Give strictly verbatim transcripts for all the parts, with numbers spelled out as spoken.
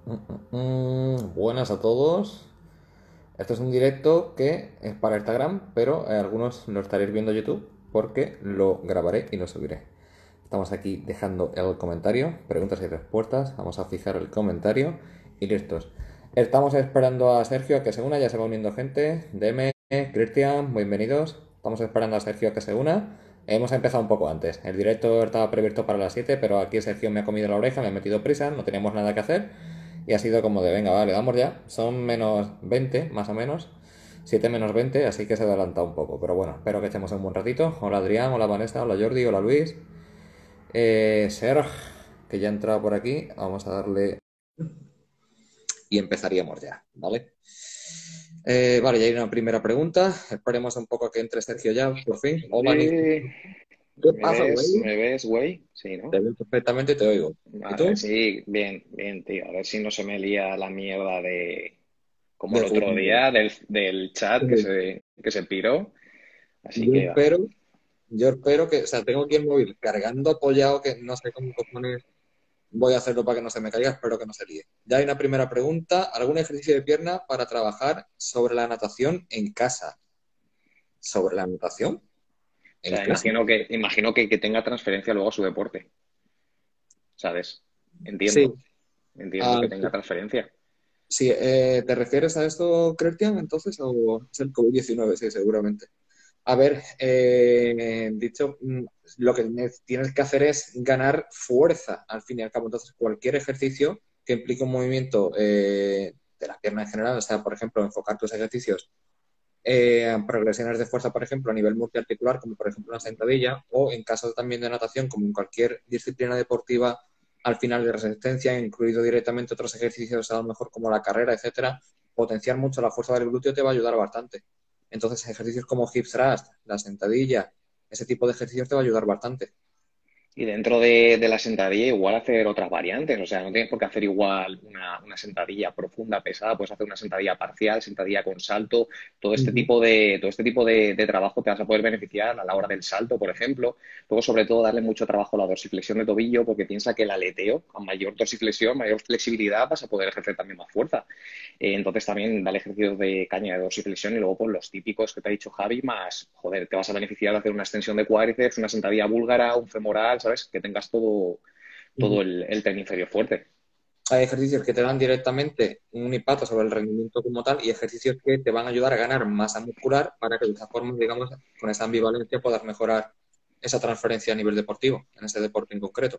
Mm, mm, Buenas a todos. Esto es un directo que es para Instagram, pero eh, algunos lo estaréis viendo en YouTube porque lo grabaré y lo subiré. Estamos aquí dejando el comentario, preguntas y respuestas. Vamos a fijar el comentario y listos. Estamos esperando a Sergio a que se una, ya se va uniendo gente. Deme, Cristian, bienvenidos. Estamos esperando a Sergio a que se una. Hemos empezado un poco antes. El directo estaba previsto para las siete, pero aquí Sergio me ha comido la oreja, me ha metido prisa, no teníamos nada que hacer. Y ha sido como de, venga, vale, damos ya. Son menos veinte más o menos. Siete menos veinte, así que se ha adelantado un poco. Pero bueno, espero que echemos un buen ratito. Hola Adrián, hola Vanessa, hola Jordi, hola Luis. Eh, Serg, que ya ha entrado por aquí. Vamos a darle y empezaríamos ya, ¿vale? Eh, vale, ya hay una primera pregunta. Esperemos un poco a que entre Sergio ya, por fin. Hola, Nico. Sí, ¿Qué ¿me pasa, ves? güey? ¿Me ves, güey? Sí, ¿no? Te veo perfectamente y te oigo. ¿Y Vale, tú? sí, bien, bien, tío. A ver si no se me lía la mierda de, como el De otro fútbol. día, del, del chat que se, que se piró. Así Yo que va. espero, yo espero que, o sea, tengo aquí el móvil cargando apoyado, que no sé cómo cojones voy a hacerlo para que no se me caiga, espero que no se líe. Ya hay una primera pregunta. ¿Algún ejercicio de pierna para trabajar sobre la natación en casa? ¿Sobre la natación O en sea, casa? imagino que, imagino que, que tenga transferencia luego a su deporte, ¿sabes? Sí. Entiendo, entiendo Ah, que tenga transferencia. sí, eh, ¿te refieres a esto, Cristian, entonces, o es el covid diecinueve? Sí, seguramente. A ver, eh, dicho, mm, lo que ne- tienes que hacer es ganar fuerza, al fin y al cabo. Entonces, cualquier ejercicio que implique un movimiento eh, de la pierna en general, o sea, por ejemplo, enfocar tus ejercicios eh, progresiones de fuerza, por ejemplo, a nivel multiarticular, como por ejemplo una sentadilla, o en caso también de natación, como en cualquier disciplina deportiva, al final de resistencia, incluido directamente otros ejercicios, a lo mejor como la carrera, etcétera, potenciar mucho la fuerza del glúteo te va a ayudar bastante. Entonces, ejercicios como hip thrust, la sentadilla, ese tipo de ejercicios te va a ayudar bastante. Y dentro de, de la sentadilla igual hacer otras variantes, o sea, no tienes por qué hacer igual una, una sentadilla profunda, pesada, puedes hacer una sentadilla parcial, sentadilla con salto, todo este Ujú. tipo de, todo este tipo de, de trabajo te vas a poder beneficiar a la hora del salto, por ejemplo. Luego, sobre todo, darle mucho trabajo a la dorsiflexión de tobillo, porque piensa que el aleteo, a mayor dorsiflexión, mayor flexibilidad, vas a poder ejercer también más fuerza. Eh, entonces también dale ejercicios de caña de dorsiflexión y luego pues los típicos que te ha dicho Javi, más, joder, te vas a beneficiar de hacer una extensión de cuádriceps, una sentadilla búlgara, un femoral, ¿sabes? Que tengas todo, todo Ujú. el, el tren inferior fuerte. Hay ejercicios que te dan directamente un impacto sobre el rendimiento como tal y ejercicios que te van a ayudar a ganar masa muscular para que de esa forma, digamos, con esa ambivalencia puedas mejorar esa transferencia a nivel deportivo, en ese deporte en concreto.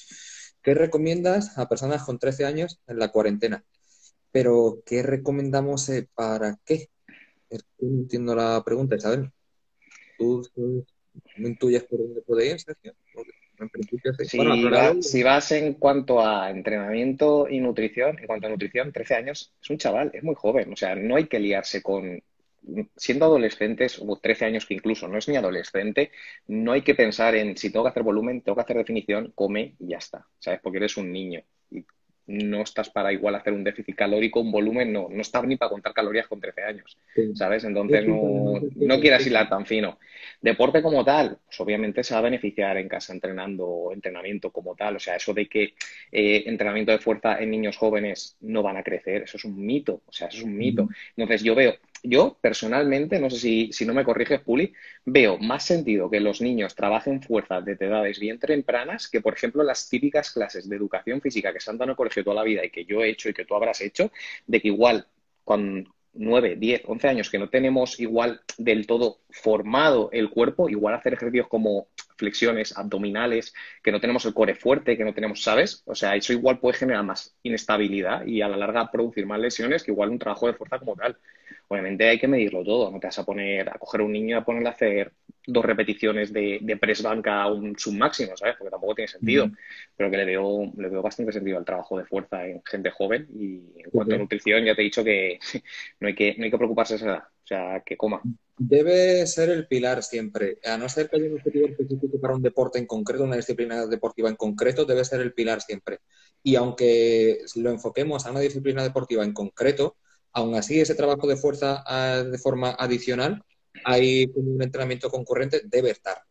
¿Qué recomiendas a personas con trece años en la cuarentena? Pero, ¿qué recomendamos eh, para qué? Es que no entiendo la pregunta, Isabel. ¿Tú, tú no intuyes por dónde puede ir, Sergio? Porque en principio sí. Bueno, Si, aclarado. va, si vas en cuanto a entrenamiento y nutrición, en cuanto a nutrición, trece años es un chaval, es muy joven, o sea, no hay que liarse con, siendo adolescentes, o trece años que incluso no es ni adolescente, no hay que pensar en si tengo que hacer volumen, tengo que hacer definición, come y ya está, ¿sabes? Porque eres un niño y no estás para igual hacer un déficit calórico, un volumen, no, no estás ni para contar calorías con trece años, Sí. ¿sabes? Yo Entonces pienso además no, es que no quieras consiste. hilar tan fino. Deporte como tal, pues obviamente se va a beneficiar en casa entrenando, entrenamiento como tal. O sea, eso de que eh, entrenamiento de fuerza en niños jóvenes no van a crecer, eso es un mito. O sea, eso es un mito. Ujú. Entonces, yo veo, yo personalmente, no sé si, si no me corriges, Puli, veo más sentido que los niños trabajen fuerza desde edades bien tempranas que, por ejemplo, las típicas clases de educación física que se han dado en el colegio toda la vida y que yo he hecho y que tú habrás hecho, de que igual con nueve, diez, once años que no tenemos igual del todo formado el cuerpo, igual hacer ejercicios como flexiones abdominales, que no tenemos el core fuerte, que no tenemos, ¿sabes? O sea, eso igual puede generar más inestabilidad y a la larga producir más lesiones que igual un trabajo de fuerza como tal. Obviamente hay que medirlo todo, no te vas a poner a coger a un niño y a ponerle a hacer dos repeticiones de, de press banca a un submáximo, ¿sabes? Porque tampoco tiene sentido, Ujú. pero que le veo, le veo bastante sentido al trabajo de fuerza en gente joven y en Sí, cuanto a sí. nutrición ya te he dicho que no hay que, no hay que preocuparse de esa edad, o sea, que coma. Debe ser el pilar siempre. A no ser que haya un objetivo específico para un deporte en concreto, una disciplina deportiva en concreto, debe ser el pilar siempre. Y aunque lo enfoquemos a una disciplina deportiva en concreto, aún así ese trabajo de fuerza ah, de forma adicional, hay como un entrenamiento concurrente, debe estar.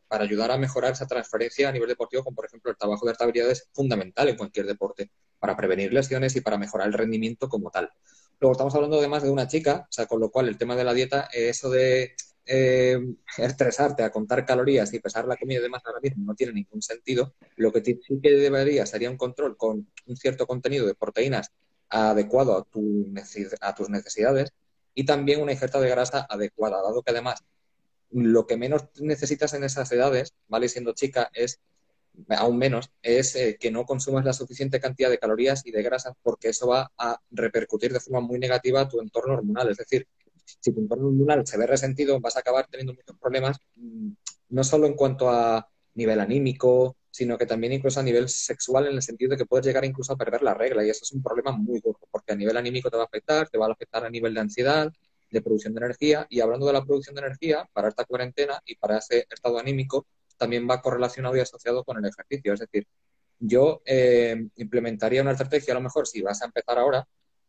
para ayudar a mejorar esa transferencia a nivel deportivo, como por ejemplo el trabajo de alta habilidad es fundamental en cualquier deporte, para prevenir lesiones y para mejorar el rendimiento como tal. Luego estamos hablando además de una chica, o sea, con lo cual el tema de la dieta, eh, eso de eh, estresarte a contar calorías y pesar la comida y demás ahora mismo no tiene ningún sentido. Lo que sí que debería sería un control con un cierto contenido de proteínas adecuado a, tu a tus necesidades y también una ingesta de grasa adecuada, dado que además lo que menos necesitas en esas edades, ¿vale? Siendo chica, es aún menos, es eh, que no consumas la suficiente cantidad de calorías y de grasas porque eso va a repercutir de forma muy negativa a tu entorno hormonal. Es decir, si tu entorno hormonal se ve resentido, vas a acabar teniendo muchos problemas, mmm, no solo en cuanto a nivel anímico, sino que también incluso a nivel sexual, en el sentido de que puedes llegar incluso a perder la regla, y eso es un problema muy gordo, porque a nivel anímico te va a afectar, te va a afectar a nivel de ansiedad, de producción de energía, y hablando de la producción de energía, para esta cuarentena y para ese estado anímico, también va correlacionado y asociado con el ejercicio. Es decir, yo eh, implementaría una estrategia, a lo mejor, si vas a empezar ahora,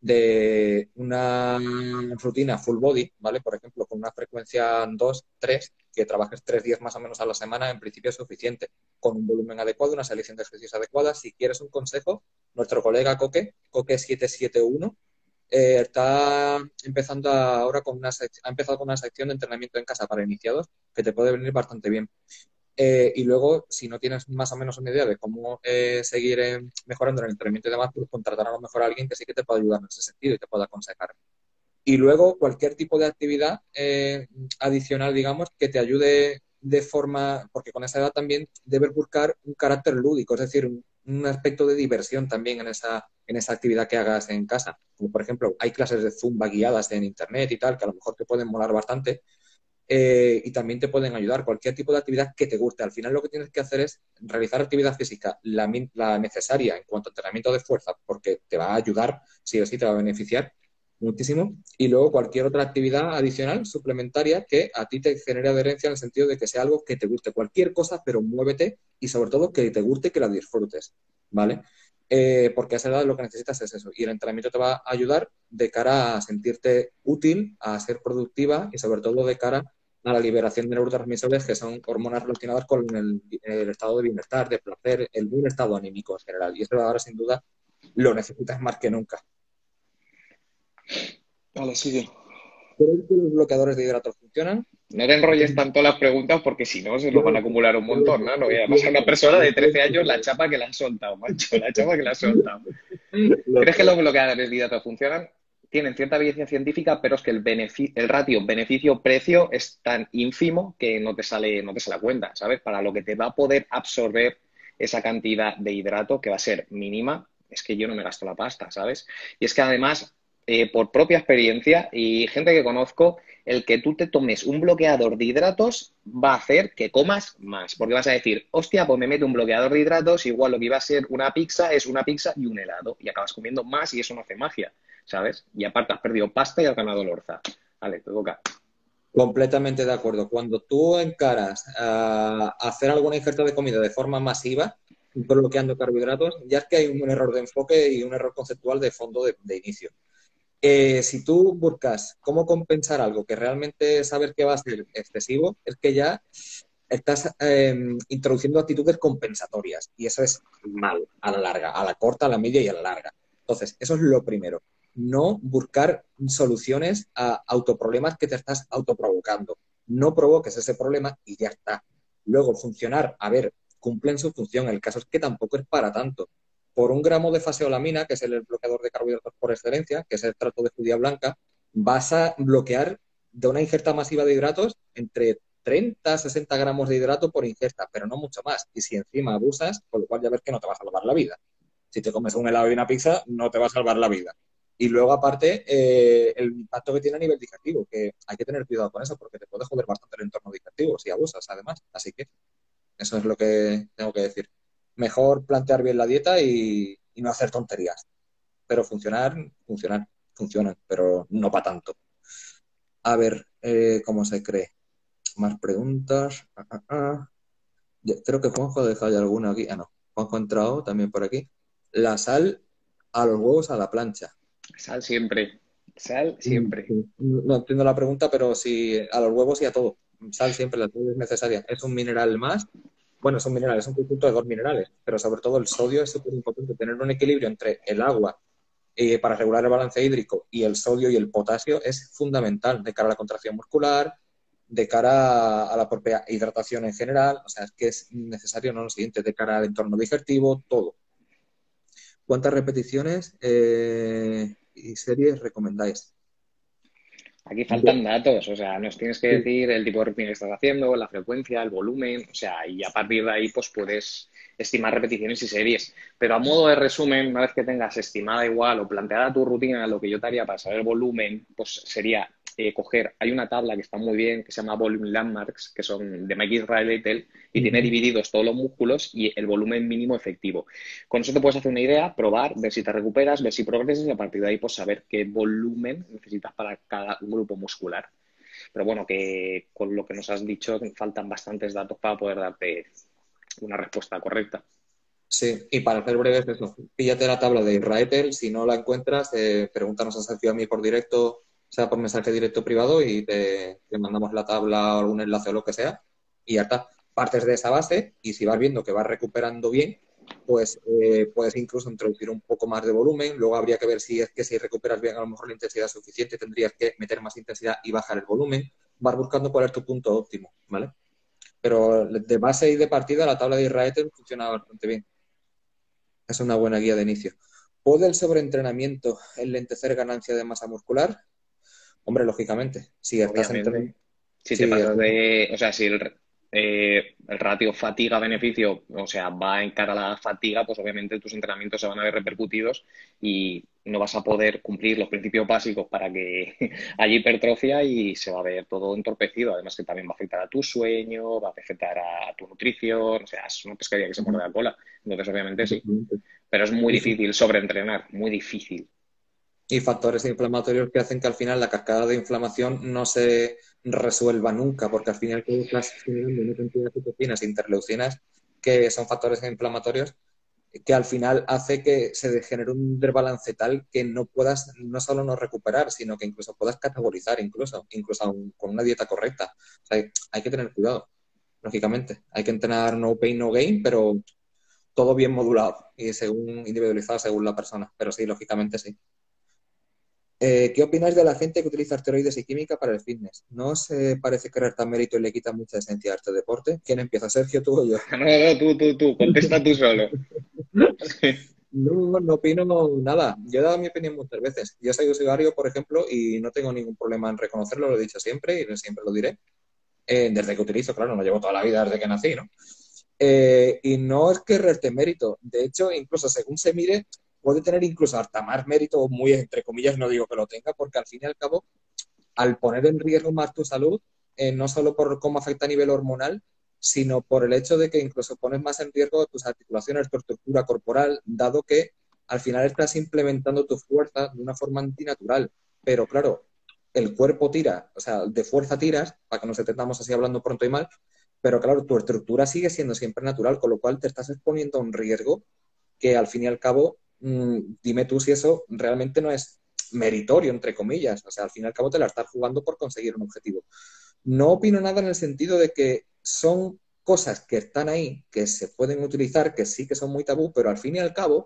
de una rutina full body, ¿vale? Por ejemplo, con una frecuencia dos, tres, que trabajes tres días más o menos a la semana, en principio es suficiente, con un volumen adecuado, una selección de ejercicios adecuada. Si quieres un consejo, nuestro colega Coque, Coque siete siete uno, eh, está empezando ahora con una ha empezado con una sección de entrenamiento en casa para iniciados que te puede venir bastante bien. Eh, y luego, si no tienes más o menos una idea de cómo eh, seguir eh, mejorando en el entrenamiento y demás, pues contratar a lo mejor a alguien que sí que te pueda ayudar en ese sentido y te pueda aconsejar. Y luego, cualquier tipo de actividad eh, adicional, digamos, que te ayude de forma, porque con esa edad también debes buscar un carácter lúdico, es decir, un, un aspecto de diversión también en esa, en esa actividad que hagas en casa. Como por ejemplo, hay clases de Zumba guiadas en internet y tal, que a lo mejor te pueden molar bastante, eh, y también te pueden ayudar. Cualquier tipo de actividad que te guste. Al final lo que tienes que hacer es realizar actividad física, la, la necesaria en cuanto a entrenamiento de fuerza, porque te va a ayudar, sí o sí te va a beneficiar muchísimo. Y luego cualquier otra actividad adicional, suplementaria, que a ti te genere adherencia en el sentido de que sea algo que te guste. Cualquier cosa, pero muévete y sobre todo que te guste y que la disfrutes, ¿vale? Eh, porque a esa edad lo que necesitas es eso. Y el entrenamiento te va a ayudar de cara a sentirte útil, a ser productiva y sobre todo de cara a la liberación de neurotransmisores, que son hormonas relacionadas con el, el estado de bienestar, de placer, el buen estado anímico en general. Y eso ahora sin duda lo necesitas más que nunca. Vale, sigue. ¿Crees que los bloqueadores de hidratos funcionan? No te enrolles tanto las preguntas porque si no se nos van a acumular un montón, ¿no? Y además a una persona de trece años la chapa que la ha soltado, macho, la chapa que la ha soltado. ¿Crees que los bloqueadores de hidratos funcionan? Tienen cierta evidencia científica, pero es que el, el ratio beneficio-precio es tan ínfimo que no te sale, no te sale a cuenta, ¿sabes? Para lo que te va a poder absorber esa cantidad de hidrato, que va a ser mínima, es que yo no me gasto la pasta, ¿sabes? Y es que además, eh, por propia experiencia y gente que conozco, el que tú te tomes un bloqueador de hidratos va a hacer que comas más, porque vas a decir, hostia, pues me meto un bloqueador de hidratos, igual lo que iba a ser una pizza es una pizza y un helado, y acabas comiendo más y eso no hace magia, ¿sabes? Y aparte has perdido pasta y has ganado lorza. Vale, te toca. Completamente de acuerdo. Cuando tú encaras a hacer alguna ingesta de comida de forma masiva, bloqueando carbohidratos, ya es que hay un error de enfoque y un error conceptual de fondo de, de inicio. Eh, si tú buscas cómo compensar algo que realmente sabes que va a ser excesivo, es que ya estás eh, introduciendo actitudes compensatorias y eso es malo a la larga, a la corta, a la media y a la larga. Entonces, eso es lo primero. No buscar soluciones a autoproblemas que te estás autoprovocando. No provoques ese problema y ya está. Luego, funcionar, a ver, cumplen su función. El caso es que tampoco es para tanto. Por un gramo de faseolamina, que es el bloqueador de carbohidratos por excelencia, que es el trato de judía blanca, vas a bloquear de una ingesta masiva de hidratos entre treinta, sesenta gramos de hidrato por ingesta, pero no mucho más. Y si encima abusas, con lo cual ya ves que no te va a salvar la vida. Si te comes un helado y una pizza, no te va a salvar la vida. Y luego, aparte, eh, el impacto que tiene a nivel digestivo, que hay que tener cuidado con eso, porque te puede joder bastante el entorno digestivo si abusas, además. Así que eso es lo que tengo que decir. Mejor plantear bien la dieta y, y no hacer tonterías. Pero funcionar, funcionar, funcionan, pero no para tanto. A ver, eh, ¿cómo se cree? Más preguntas. Ah, ah, ah. Creo que Juanjo ha dejado ya alguna aquí. Ah, no. Juanjo ha entrado también por aquí. La sal a los huevos a la plancha. Sal siempre. Sal siempre. No entiendo la pregunta, pero sí, a los huevos y a todo. sal siempre, la sal es necesaria. Es un mineral más. Bueno, es un mineral, es un conjunto de dos minerales, pero sobre todo el sodio es súper importante. Tener un equilibrio entre el agua eh, para regular el balance hídrico y el sodio y el potasio es fundamental de cara a la contracción muscular, de cara a la propia hidratación en general. O sea, es que es necesario, no lo siguiente, de cara al entorno digestivo, todo. ¿Cuántas repeticiones eh, y series recomendáis? Aquí Yo, faltan datos, o sea, nos tienes que sí, decir el tipo de rutina que estás haciendo, la frecuencia, el volumen, o sea, y a partir de ahí pues puedes estimar repeticiones y series. Pero a modo de resumen, una vez que tengas estimada igual o planteada tu rutina, lo que yo te haría para saber el volumen, pues sería eh, coger, hay una tabla que está muy bien, que se llama Volume Landmarks, que son de Mike Israel y tiene ujú. divididos todos los músculos y el volumen mínimo efectivo. Con eso te puedes hacer una idea, probar, ver si te recuperas, ver si progresas y a partir de ahí pues saber qué volumen necesitas para cada grupo muscular. Pero bueno, que con lo que nos has dicho faltan bastantes datos para poder darte una respuesta correcta. Sí, y para hacer breves, eso, píllate la tabla de Israel, si no la encuentras, eh, pregúntanos a Sergio a mí por directo, sea por mensaje directo privado y te, te mandamos la tabla o algún enlace o lo que sea, y ya está. Partes de esa base y si vas viendo que vas recuperando bien, pues eh, puedes incluso introducir un poco más de volumen, luego habría que ver si es que si recuperas bien a lo mejor la intensidad es suficiente, tendrías que meter más intensidad y bajar el volumen, vas buscando cuál es tu punto óptimo, ¿vale? Pero de base y de partida la tabla de Israel funciona bastante bien. Es una buena guía de inicio. ¿Puede el sobreentrenamiento enlentecer ganancia de masa muscular? Hombre, lógicamente. Si estás entrenando. Obviamente, si te Sí, pasas estás- de, o sea, si el, eh, el ratio fatiga-beneficio, o sea, va en cara a la fatiga, pues obviamente tus entrenamientos se van a ver repercutidos y no vas a poder cumplir los principios básicos para que haya hipertrofia y se va a ver todo entorpecido. Además que también va a afectar a tu sueño, va a afectar a tu nutrición, o sea, es una pescadilla que se muerde la cola. Entonces, obviamente sí, pero es muy y, difícil sobreentrenar, muy difícil. y factores inflamatorios que hacen que al final la cascada de inflamación no se resuelva nunca, porque al final tú estás generando una cantidad de citocinas e interleucinas que son factores inflamatorios que al final hace que se genere un desbalance tal que no puedas no solo no recuperar, sino que incluso puedas catabolizar, incluso, incluso aun con una dieta correcta. O sea, hay, hay que tener cuidado, lógicamente. Hay que entrenar no pain, no gain, pero todo bien modulado y según individualizado según la persona. Pero sí, lógicamente sí. Eh, ¿Qué opináis de la gente que utiliza esteroides y química para el fitness? ¿No os eh, parece que tan mérito y le quita mucha esencia a este deporte? ¿Quién empieza, Sergio, tú o yo? No, no, tú, tú, tú, contesta tú solo. No, no opino nada. Yo he dado mi opinión muchas veces. Yo soy usuario, por ejemplo, y no tengo ningún problema en reconocerlo, lo he dicho siempre y siempre lo diré. Eh, desde que utilizo, claro, no llevo toda la vida desde que nací, ¿no? Eh, y no es que reste mérito. De hecho, incluso según se mire, puede tener incluso hasta más mérito, muy entre comillas, no digo que lo tenga, porque al fin y al cabo al poner en riesgo más tu salud, eh, no solo por cómo afecta a nivel hormonal, sino por el hecho de que incluso pones más en riesgo tus articulaciones, tu estructura corporal, dado que al final estás implementando tu fuerza de una forma antinatural. Pero claro, el cuerpo tira, o sea, de fuerza tiras, para que nos entendamos así hablando pronto y mal, pero claro, tu estructura sigue siendo siempre natural, con lo cual te estás exponiendo a un riesgo que al fin y al cabo, mmm, dime tú si eso realmente no es meritorio, entre comillas. O sea, al fin y al cabo te la estás jugando por conseguir un objetivo. No opino nada en el sentido de que son cosas que están ahí, que se pueden utilizar, que sí que son muy tabú, pero al fin y al cabo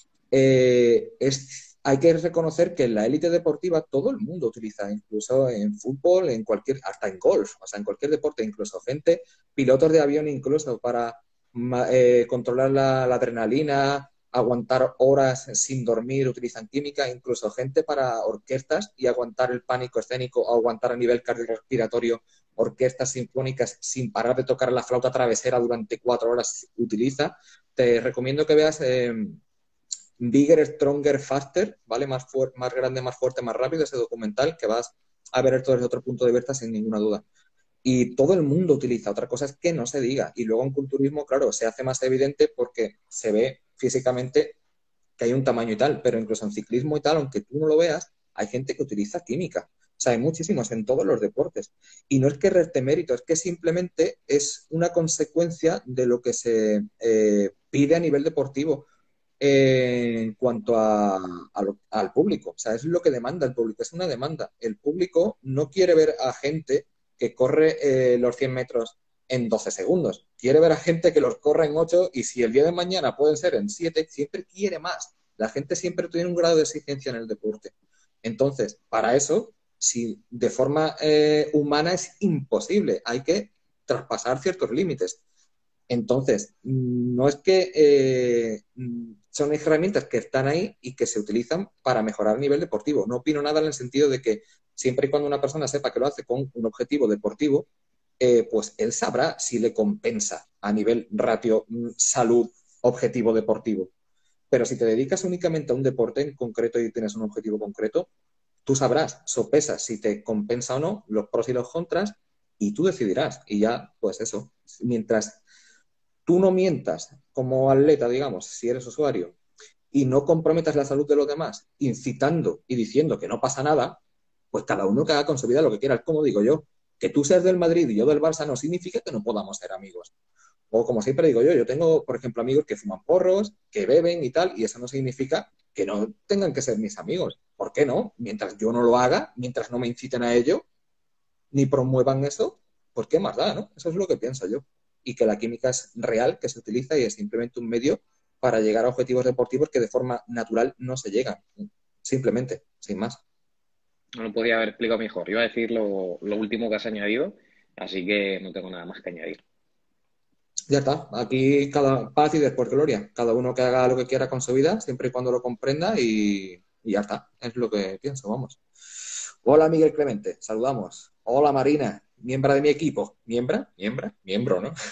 eh, es, hay que reconocer que en la élite deportiva todo el mundo utiliza, incluso en fútbol, en cualquier, hasta en golf, o sea, en cualquier deporte, incluso gente, pilotos de avión incluso para eh, controlar la, la adrenalina, aguantar horas sin dormir, utilizan química, incluso gente para orquestas y aguantar el pánico escénico o aguantar a nivel cardiorrespiratorio orquestas sinfónicas sin parar de tocar la flauta travesera durante cuatro horas utiliza. Te recomiendo que veas eh, Bigger, Stronger, Faster, ¿vale? Más, fu- más grande, más fuerte, más rápido, ese documental que vas a ver esto desde otro punto de vista sin ninguna duda. Y todo el mundo utiliza, otra cosa es que no se diga. Y luego en culturismo, claro, se hace más evidente porque se ve físicamente que hay un tamaño y tal, pero incluso en ciclismo y tal, aunque tú no lo veas, hay gente que utiliza química. O sea, hay muchísimos en todos los deportes. Y no es que reste mérito, es que simplemente es una consecuencia de lo que se eh, pide a nivel deportivo eh, en cuanto a, a lo- al público. O sea, es lo que demanda el público, es una demanda. El público no quiere ver a gente que corre eh, los cien metros en doce segundos. Quiere ver a gente que los corra en ocho y si el día de mañana pueden ser en siete, siempre quiere más. La gente siempre tiene un grado de exigencia en el deporte. Entonces, para eso, si de forma eh, humana es imposible, hay que traspasar ciertos límites. Entonces, no es que eh, son herramientas que están ahí y que se utilizan para mejorar el nivel deportivo. No opino nada en el sentido de que siempre y cuando una persona sepa que lo hace con un objetivo deportivo, eh, pues él sabrá si le compensa a nivel ratio, salud, objetivo deportivo. Pero si te dedicas únicamente a un deporte en concreto y tienes un objetivo concreto, tú sabrás, sopesas si te compensa o no, los pros y los contras, y tú decidirás. Y ya, pues eso, mientras tú no mientas como atleta, digamos, si eres usuario, y no comprometas la salud de los demás, incitando y diciendo que no pasa nada, pues cada uno que haga con su vida lo que quiera. Como digo yo, que tú seas del Madrid y yo del Barça no significa que no podamos ser amigos. O como siempre digo yo, yo tengo, por ejemplo, amigos que fuman porros, que beben y tal, y eso no significa que no tengan que ser mis amigos. ¿Por qué no? Mientras yo no lo haga, mientras no me inciten a ello, ni promuevan eso, pues qué más da, ¿no? Eso es lo que pienso yo. Y que la química es real, que se utiliza y es simplemente un medio para llegar a objetivos deportivos que de forma natural no se llegan. Simplemente, sin más. No lo podía haber explicado mejor. Iba a decir lo, lo último que has añadido, así que no tengo nada más que añadir. Ya está. Aquí cada paz y después gloria. Cada uno que haga lo que quiera con su vida, siempre y cuando lo comprenda y, y ya está. Es lo que pienso, vamos. Hola Miguel Clemente, saludamos. Hola Marina, miembro de mi equipo. ¿Miembra? ¿Miembra? Miembro, ¿no?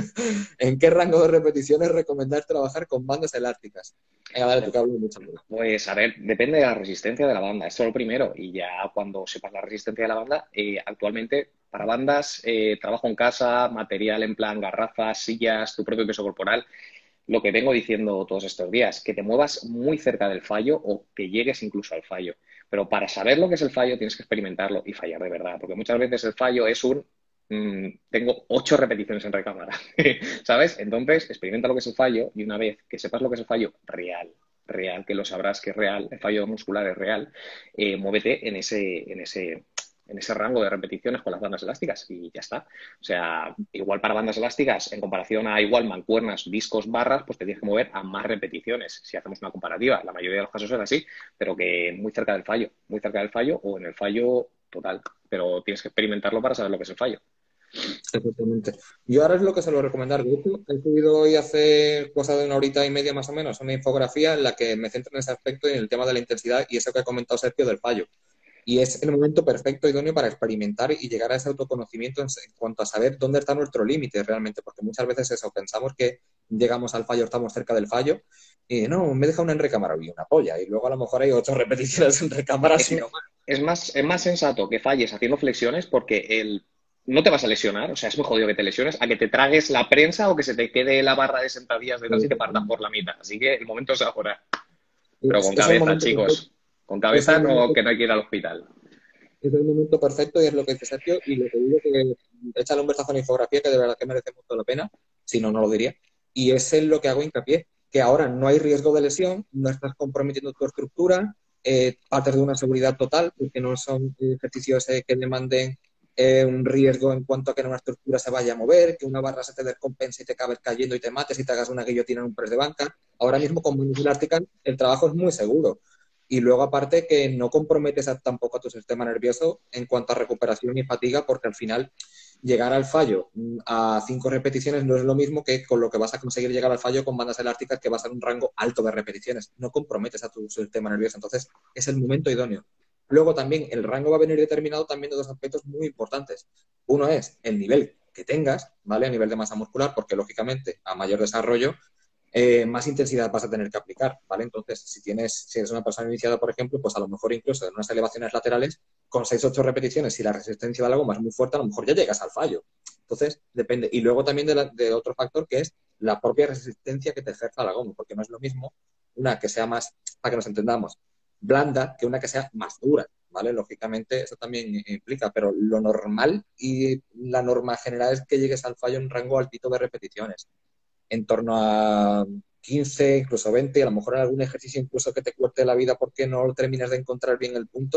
¿En qué rango de repeticiones recomendar trabajar con bandas elásticas? Venga, dale, tu cable mucho. Pues a ver, depende de la resistencia de la banda, esto es lo primero, y ya cuando sepas la resistencia de la banda, eh, actualmente para bandas, eh, trabajo en casa, material en plan garrafas, sillas, tu propio peso corporal, lo que vengo diciendo todos estos días, que te muevas muy cerca del fallo o que llegues incluso al fallo. Pero para saber lo que es el fallo tienes que experimentarlo y fallar de verdad, porque muchas veces el fallo es un mmm, tengo ocho repeticiones en recámara, ¿sabes? Entonces, experimenta lo que es el fallo y una vez que sepas lo que es el fallo real, real, que lo sabrás que es real, el fallo muscular es real, eh, muévete en ese, en ese en ese rango de repeticiones con las bandas elásticas y ya está. O sea, igual para bandas elásticas, en comparación a igual mancuernas, discos, barras, pues te tienes que mover a más repeticiones. Si hacemos una comparativa, la mayoría de los casos es así, pero que muy cerca del fallo, muy cerca del fallo o en el fallo total. Pero tienes que experimentarlo para saber lo que es el fallo. Exactamente. Yo ahora es lo que se lo recomendar. De hecho, he subido hoy hace cosa de una horita y media más o menos una infografía en la que me centro en ese aspecto y en el tema de la intensidad y eso que ha comentado Sergio del fallo. Y es el momento perfecto, idóneo para experimentar y llegar a ese autoconocimiento en, en cuanto a saber dónde está nuestro límite realmente, porque muchas veces eso, pensamos que llegamos al fallo, estamos cerca del fallo, y no, me deja una en recámara y una polla, y luego a lo mejor hay ocho repeticiones en recámara, Es, sino más. es más, es más sensato que falles haciendo flexiones porque el, no te vas a lesionar, o sea, es muy jodido que te lesiones, a que te tragues la prensa o que se te quede la barra de sentadillas detrás y te partas por la mitad. Así que el momento es ahora. Pero Es, con es el cabeza, momento perfecto, chicos. Con es cabeza el no, momento que no hay que ir al hospital. es el momento perfecto y es lo que dice Sergio y lo que digo que échale un vistazo a la infografía que de verdad que merece mucho la pena, si no, no lo diría. Y es en lo que hago hincapié, que ahora no hay riesgo de lesión, no estás comprometiendo tu estructura, eh, partes de una seguridad total, porque no son ejercicios eh, que demanden eh, un riesgo en cuanto a que una estructura se vaya a mover, que una barra se te descompense y te acabes cayendo y te mates y te hagas una guillotina en un press de banca. Ahora mismo con manos elásticas el trabajo es muy seguro. Y luego, aparte, que no comprometes a, tampoco a tu sistema nervioso en cuanto a recuperación y fatiga, porque al final llegar al fallo a cinco repeticiones no es lo mismo que con lo que vas a conseguir llegar al fallo con bandas elásticas que vas a un rango alto de repeticiones. No comprometes a tu sistema nervioso. Entonces, es el momento idóneo. Luego también el rango va a venir determinado también de dos aspectos muy importantes. Uno es el nivel que tengas, ¿vale? A nivel de masa muscular, porque lógicamente a mayor desarrollo eh, más intensidad vas a tener que aplicar, ¿vale? Entonces, si tienes, si eres una persona iniciada, por ejemplo, pues a lo mejor incluso en unas elevaciones laterales, con seis ocho repeticiones, si la resistencia de la goma es muy fuerte, a lo mejor ya llegas al fallo. Entonces, depende. Y luego también de, la, de otro factor que es la propia resistencia que te ejerza la goma, porque no es lo mismo una que sea más, para que nos entendamos, blanda que una que sea más dura, ¿vale? Lógicamente eso también implica, pero lo normal y la norma general es que llegues al fallo en un rango altito de repeticiones en torno a quince, incluso veinte, a lo mejor en algún ejercicio incluso que te cueste la vida porque no terminas de encontrar bien el punto,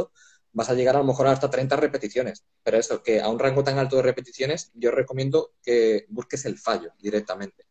vas a llegar a lo mejor hasta treinta repeticiones. Pero eso, que a un rango tan alto de repeticiones, yo recomiendo que busques el fallo directamente.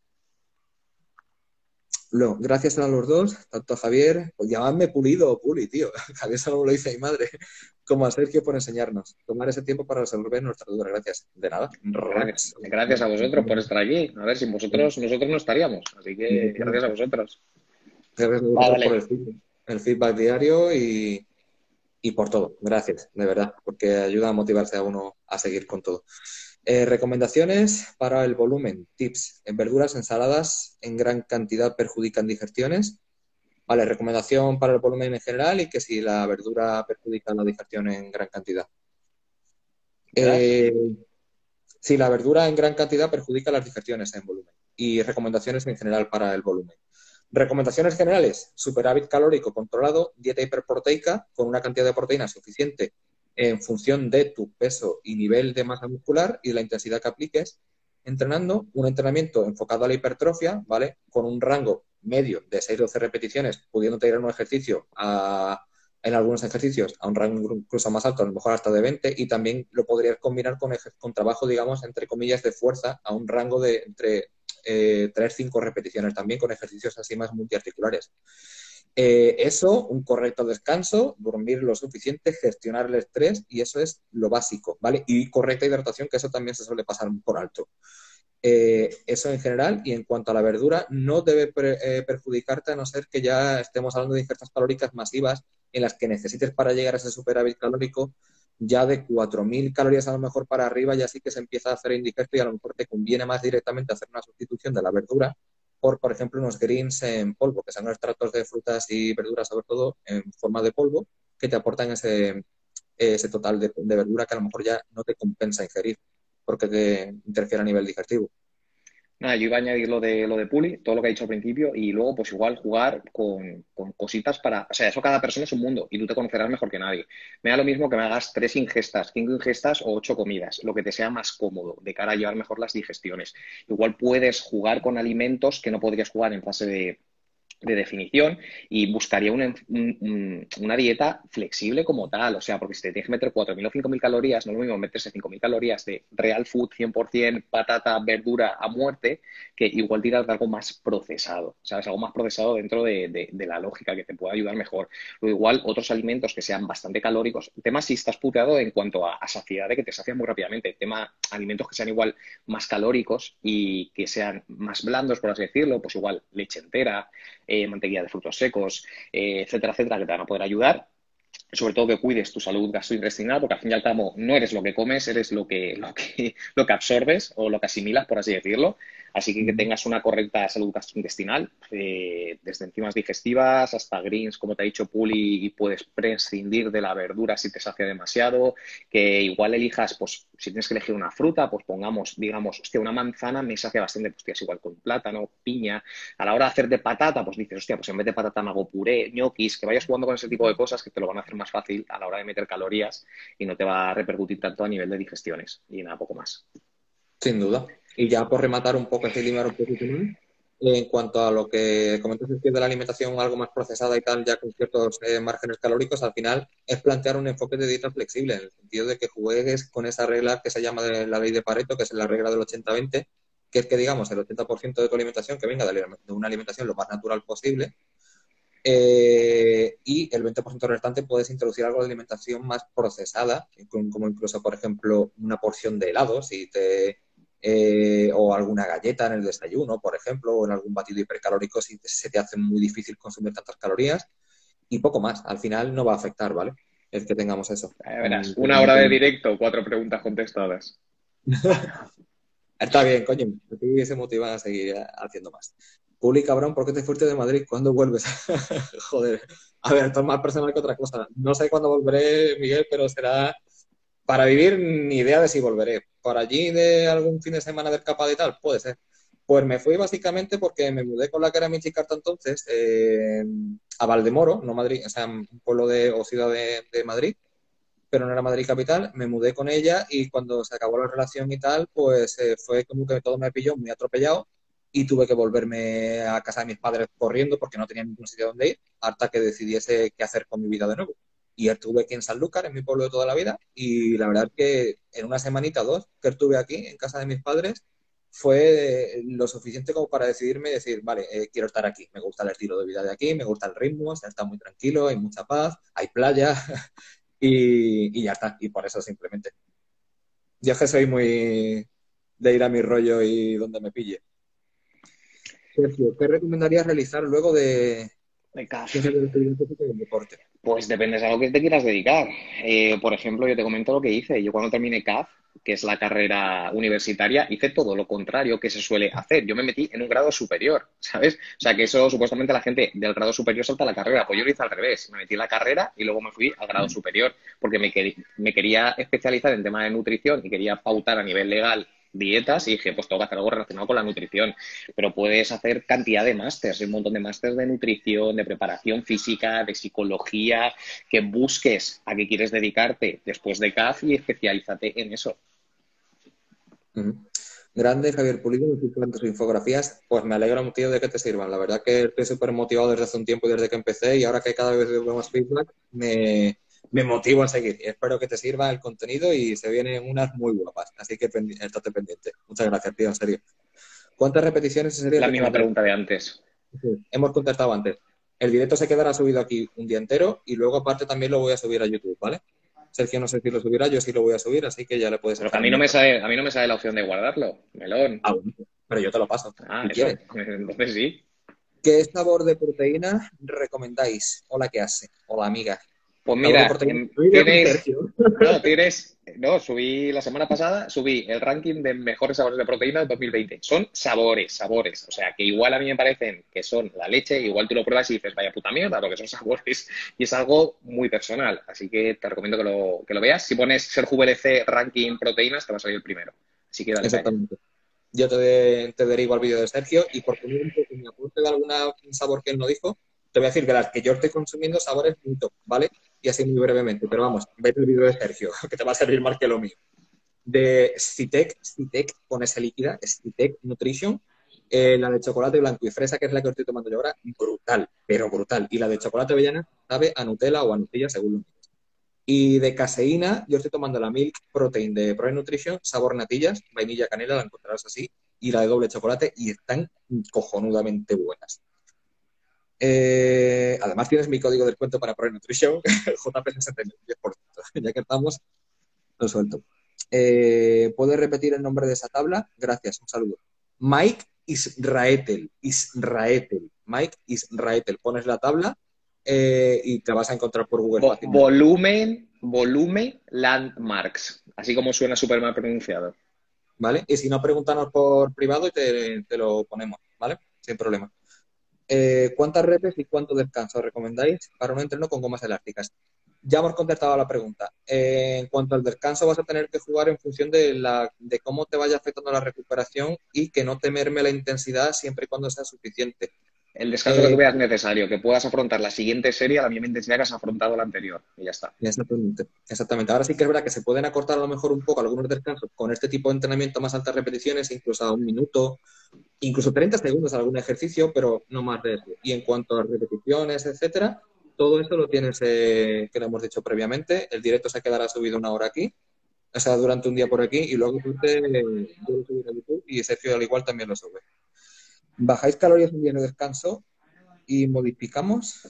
Luego, gracias a los dos, tanto a Javier, pues llamadme Pulido o Puli, tío. Javier solo me lo dice mi madre, como a Sergio por enseñarnos. Tomar ese tiempo para resolver nuestra duda. Gracias. De nada. Gracias, Rox. gracias a vosotros por estar aquí. A ver, sin vosotros, nosotros no estaríamos. Así que gracias a vosotros. Gracias a Va, vosotros por vale. el feedback, el feedback diario y, y por todo. Gracias, de verdad, porque ayuda a motivarse a uno a seguir con todo. Eh, recomendaciones para el volumen. Tips. En verduras, ensaladas en gran cantidad perjudican digestiones. Vale, recomendación para el volumen en general y que si la verdura perjudica la digestión en gran cantidad. ¿Verdad? Eh, si la verdura en gran cantidad perjudica las digestiones en volumen. Y recomendaciones en general para el volumen. Recomendaciones generales, superávit calórico controlado, dieta hiperproteica con una cantidad de proteína suficiente en función de tu peso y nivel de masa muscular y de la intensidad que apliques entrenando, un entrenamiento enfocado a la hipertrofia, ¿vale? Con un rango medio de seis a doce repeticiones, pudiéndote ir en un ejercicio a, en algunos ejercicios a un rango incluso más alto, a lo mejor hasta de veinte, y también lo podrías combinar con, con trabajo, digamos, entre comillas, de fuerza a un rango de entre eh, tres a cinco repeticiones también con ejercicios así más multiarticulares. Eh, eso, un correcto descanso, dormir lo suficiente, gestionar el estrés y eso es lo básico, ¿vale? Y correcta hidratación, que eso también se suele pasar por alto. Eh, eso en general y en cuanto a la verdura, no debe pre, eh, perjudicarte a no ser que ya estemos hablando de ingestas calóricas masivas en las que necesites para llegar a ese superávit calórico ya de cuatro mil calorías a lo mejor para arriba, ya sí que se empieza a hacer indigesto y a lo mejor te conviene más directamente hacer una sustitución de la verdura por, por ejemplo, unos greens en polvo, que son unos extractos de frutas y verduras, sobre todo en forma de polvo, que te aportan ese, ese total de, de verdura que a lo mejor ya no te compensa ingerir porque te interfiere a nivel digestivo. Nada, yo iba a añadir lo de, lo de Puli, todo lo que ha dicho al principio, y luego, pues igual jugar con, con cositas para. O sea, eso cada persona es un mundo y tú te conocerás mejor que nadie. Me da lo mismo que me hagas tres ingestas, cinco ingestas o ocho comidas, lo que te sea más cómodo de cara a llevar mejor las digestiones. Igual puedes jugar con alimentos que no podrías jugar en fase de de definición y buscaría una, un, una dieta flexible como tal, o sea, porque si te tienes que meter cuatro mil o cinco mil calorías, no es lo mismo meterse cinco mil calorías de real food cien por ciento, patata, verdura a muerte, que igual tirar de algo más procesado, ¿sabes? Algo más procesado dentro de, de, de la lógica que te pueda ayudar mejor. O igual otros alimentos que sean bastante calóricos, tema si estás puteado en cuanto a, a saciedad, de que te sacias muy rápidamente, tema alimentos que sean igual más calóricos y que sean más blandos, por así decirlo, pues igual leche entera, eh, mantequilla de frutos secos, eh, etcétera, etcétera, que te van a poder ayudar. Sobre todo que cuides tu salud gastrointestinal, porque al fin y al cabo no eres lo que comes, eres lo que, lo que, lo que absorbes o lo que asimilas, por así decirlo. Así que que tengas una correcta salud gastrointestinal, eh, desde enzimas digestivas hasta greens, como te ha dicho Puli, y puedes prescindir de la verdura si te sacia demasiado, que igual elijas, pues si tienes que elegir una fruta, pues pongamos, digamos, hostia, una manzana me sacia bastante, pues tienes igual con plátano, piña. A la hora de hacer de patata, pues dices, hostia, pues en vez de patata me hago puré, ñoquis, que vayas jugando con ese tipo de cosas que te lo van a hacer más fácil a la hora de meter calorías y no te va a repercutir tanto a nivel de digestiones y nada, poco más. Sin duda. Y ya por rematar un poco, este limar un poquito más, en cuanto a lo que comentas es que de la alimentación algo más procesada y tal, ya con ciertos eh, márgenes calóricos, al final es plantear un enfoque de dieta flexible, en el sentido de que juegues con esa regla que se llama de la ley de Pareto, que es la regla del ochenta veinte, que es que, digamos, el ochenta por ciento de tu alimentación que venga de una alimentación lo más natural posible, eh, y el veinte por ciento restante puedes introducir algo de alimentación más procesada, como incluso, por ejemplo, una porción de helado, si te, eh, o alguna galleta en el desayuno, por ejemplo, o en algún batido hipercalórico si se te hace muy difícil consumir tantas calorías, y poco más. Al final no va a afectar, ¿vale? El que tengamos eso. Eh, verás, Mm, una hora totalmente. de directo, cuatro preguntas contestadas. Está bien, coño. Aquí se motivan a seguir haciendo más. Puli, cabrón, ¿por qué te fuiste de Madrid? ¿Cuándo vuelves? Joder. A ver, esto es más personal que otra cosa. No sé cuándo volveré, Miguel, pero será para vivir ni idea de si volveré. Por allí de algún fin de semana de escapada y tal, puede ser. Pues me fui básicamente porque me mudé con la que era mi chica hasta entonces eh, a Valdemoro, no Madrid, o sea, un pueblo de, o ciudad de, de Madrid, pero no era Madrid capital. Me mudé con ella y cuando se acabó la relación y tal, pues eh, fue como que todo me pilló muy atropellado y tuve que volverme a casa de mis padres corriendo porque no tenía ningún sitio donde ir hasta que decidiese qué hacer con mi vida de nuevo. y estuve aquí en Sanlúcar, en mi pueblo de toda la vida, y la verdad es que en una semanita o dos que estuve aquí en casa de mis padres fue lo suficiente como para decidirme y decir, vale, eh, quiero estar aquí, me gusta el estilo de vida de aquí, me gusta el ritmo, se está muy tranquilo, hay mucha paz, hay playa y, y ya está, y por eso simplemente. Yo es que soy muy de ir a mi rollo y donde me pille. Sergio, ¿qué recomendarías realizar luego de De C A F. ciencias de la actividad física y el deporte? Pues depende de a lo que te quieras dedicar. Eh, por ejemplo, yo te comento lo que hice. Yo cuando terminé C A F, que es la carrera universitaria, hice todo lo contrario que se suele hacer. Yo me metí en un grado superior, ¿sabes? O sea, que eso supuestamente la gente del grado superior salta a la carrera. Pues yo lo hice al revés. Me metí en la carrera y luego me fui al grado superior porque me, quer- me quería especializar en tema de nutrición y quería pautar a nivel legal dietas y dije, pues tengo que hacer algo relacionado con la nutrición. Pero puedes hacer cantidad de másters, hay un montón de másters de nutrición, de preparación física, de psicología, que busques a qué quieres dedicarte después de C A F y especialízate en eso. Ujú. Grande, Javier Pulido, me fijas en tus infografías, pues me alegro mucho de que te sirvan. La verdad que estoy súper motivado desde hace un tiempo y desde que empecé y ahora que cada vez veo más feedback, me, me motivo a seguir. Y espero que te sirva el contenido y se vienen unas muy guapas. Así que pendi- estate pendiente. Muchas gracias, tío, en serio. ¿Cuántas repeticiones en serie La misma recomendarías? pregunta de antes. Sí, hemos contestado antes. El directo se quedará subido aquí un día entero y luego aparte también lo voy a subir a YouTube, ¿vale? Sergio no sé si lo subirá, yo sí lo voy a subir, así que ya le puedes Pero que a echar mí un no me vistazo. sale, a mí no me sale la opción de guardarlo, melón. Ah, bueno, pero yo te lo paso, Ah, si eso. quieres. Entonces sí. ¿Qué sabor de proteína recomendáis? Hola, ¿qué hace? Hola, amiga. Pues Sabor de mira, proteína. em, Amiga con tienes, Sergio. no, tienes, no, subí la semana pasada, subí el ranking de mejores sabores de proteína de dos mil veinte. Son sabores, sabores. O sea, que igual a mí me parecen que son la leche, igual tú lo pruebas y dices, vaya puta mierda, porque son sabores y es algo muy personal. Así que te recomiendo que lo, que lo veas. Si pones Sergio V L C ranking proteínas, te va a salir el primero. Así que dale caña. Exactamente. Yo te, te derivo al vídeo de Sergio y por poner un poco mi aporte de alguna sabor que él no dijo, te voy a decir de las que yo estoy consumiendo sabores muy top, ¿vale? Y así muy brevemente, pero vamos, vete el vídeo de Sergio, que te va a servir más que lo mío. De Citec, Citec con esa líquida, Citec Nutrition, eh, la de chocolate blanco y fresa, que es la que estoy tomando yo ahora, brutal, pero brutal. Y la de chocolate avellana sabe a Nutella o a Nutella, según lo mismo. Y de caseína, yo estoy tomando la Milk Protein de Pro Nutrition, sabor natillas, vainilla, canela, la encontrarás así, y la de doble chocolate, y están cojonudamente buenas. Eh, además tienes mi código de descuento para Pro Nutrition, J P sesenta y nueve, diez por ciento. Ya que estamos, lo suelto. Eh, ¿Puedes repetir el nombre de esa tabla? Gracias, un saludo. Mike Israetel, Israetel, Mike Israetel. Pones la tabla eh, y te vas a encontrar por Google Vo- fácilmente. volumen, volumen landmarks. Así como suena súper mal pronunciado. ¿Vale? Y si no, pregúntanos por privado y te, te lo ponemos, ¿vale? Sin problema. Eh, ¿cuántas repes y cuánto descanso recomendáis para un entreno con gomas elásticas? Ya hemos contestado a la pregunta. Eh, en cuanto al descanso, vas a tener que jugar en función de, la, de cómo te vaya afectando la recuperación y que no te merme la intensidad siempre y cuando sea suficiente. El descanso que tú Eh, veas necesario, que puedas afrontar la siguiente serie a la misma intensidad que has afrontado la anterior. Y ya está. Exactamente, exactamente. Ahora sí que es verdad que se pueden acortar a lo mejor un poco algunos descansos con este tipo de entrenamiento a más altas repeticiones, incluso a un minuto, incluso treinta segundos algún ejercicio, pero no más de eso. Y en cuanto a repeticiones, etcétera, todo eso lo tienes, eh, que lo hemos dicho previamente. El directo se quedará subido una hora aquí, o sea, durante un día por aquí, y luego tú te, yo lo subiré a YouTube y Sergio al igual también lo sube. Bajáis calorías un día de descanso y modificamos.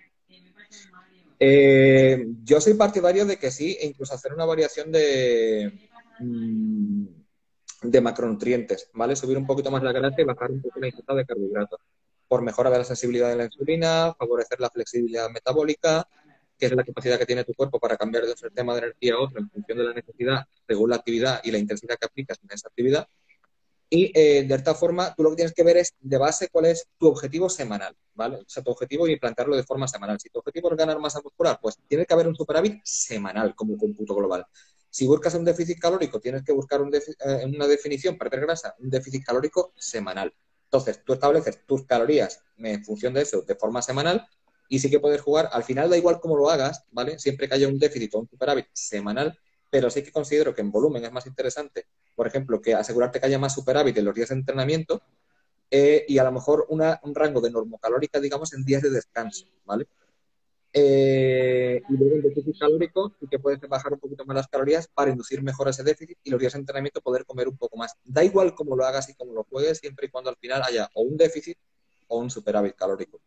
Eh, yo soy partidario de que sí, e incluso hacer una variación de, mm, de macronutrientes, ¿vale? Subir un poquito más la grasa y bajar un poco la ingesta de carbohidratos, por mejora de la sensibilidad de la insulina, favorecer la flexibilidad metabólica, que es la capacidad que tiene tu cuerpo para cambiar de un sistema de energía a otro en función de la necesidad, según la actividad y la intensidad que aplicas en esa actividad. Y eh, de esta forma, tú lo que tienes que ver es de base cuál es tu objetivo semanal, ¿vale? O sea, tu objetivo y plantearlo de forma semanal. Si tu objetivo es ganar masa muscular, pues tiene que haber un superávit semanal como cómputo global. Si buscas un déficit calórico, tienes que buscar un defi- eh, una definición, perder grasa, un déficit calórico semanal. Entonces, tú estableces tus calorías en función de eso de forma semanal y sí que puedes jugar. Al final da igual cómo lo hagas, ¿vale? Siempre que haya un déficit o un superávit semanal, pero sí que considero que en volumen es más interesante, por ejemplo, que asegurarte que haya más superávit en los días de entrenamiento eh, y a lo mejor una, un rango de normocalórica, digamos, en días de descanso, ¿vale? Eh, y luego en déficit calórico sí que puedes bajar un poquito más las calorías para inducir mejor ese déficit y los días de entrenamiento poder comer un poco más. Da igual cómo lo hagas y cómo lo juegues, siempre y cuando al final haya o un déficit o un superávit calórico.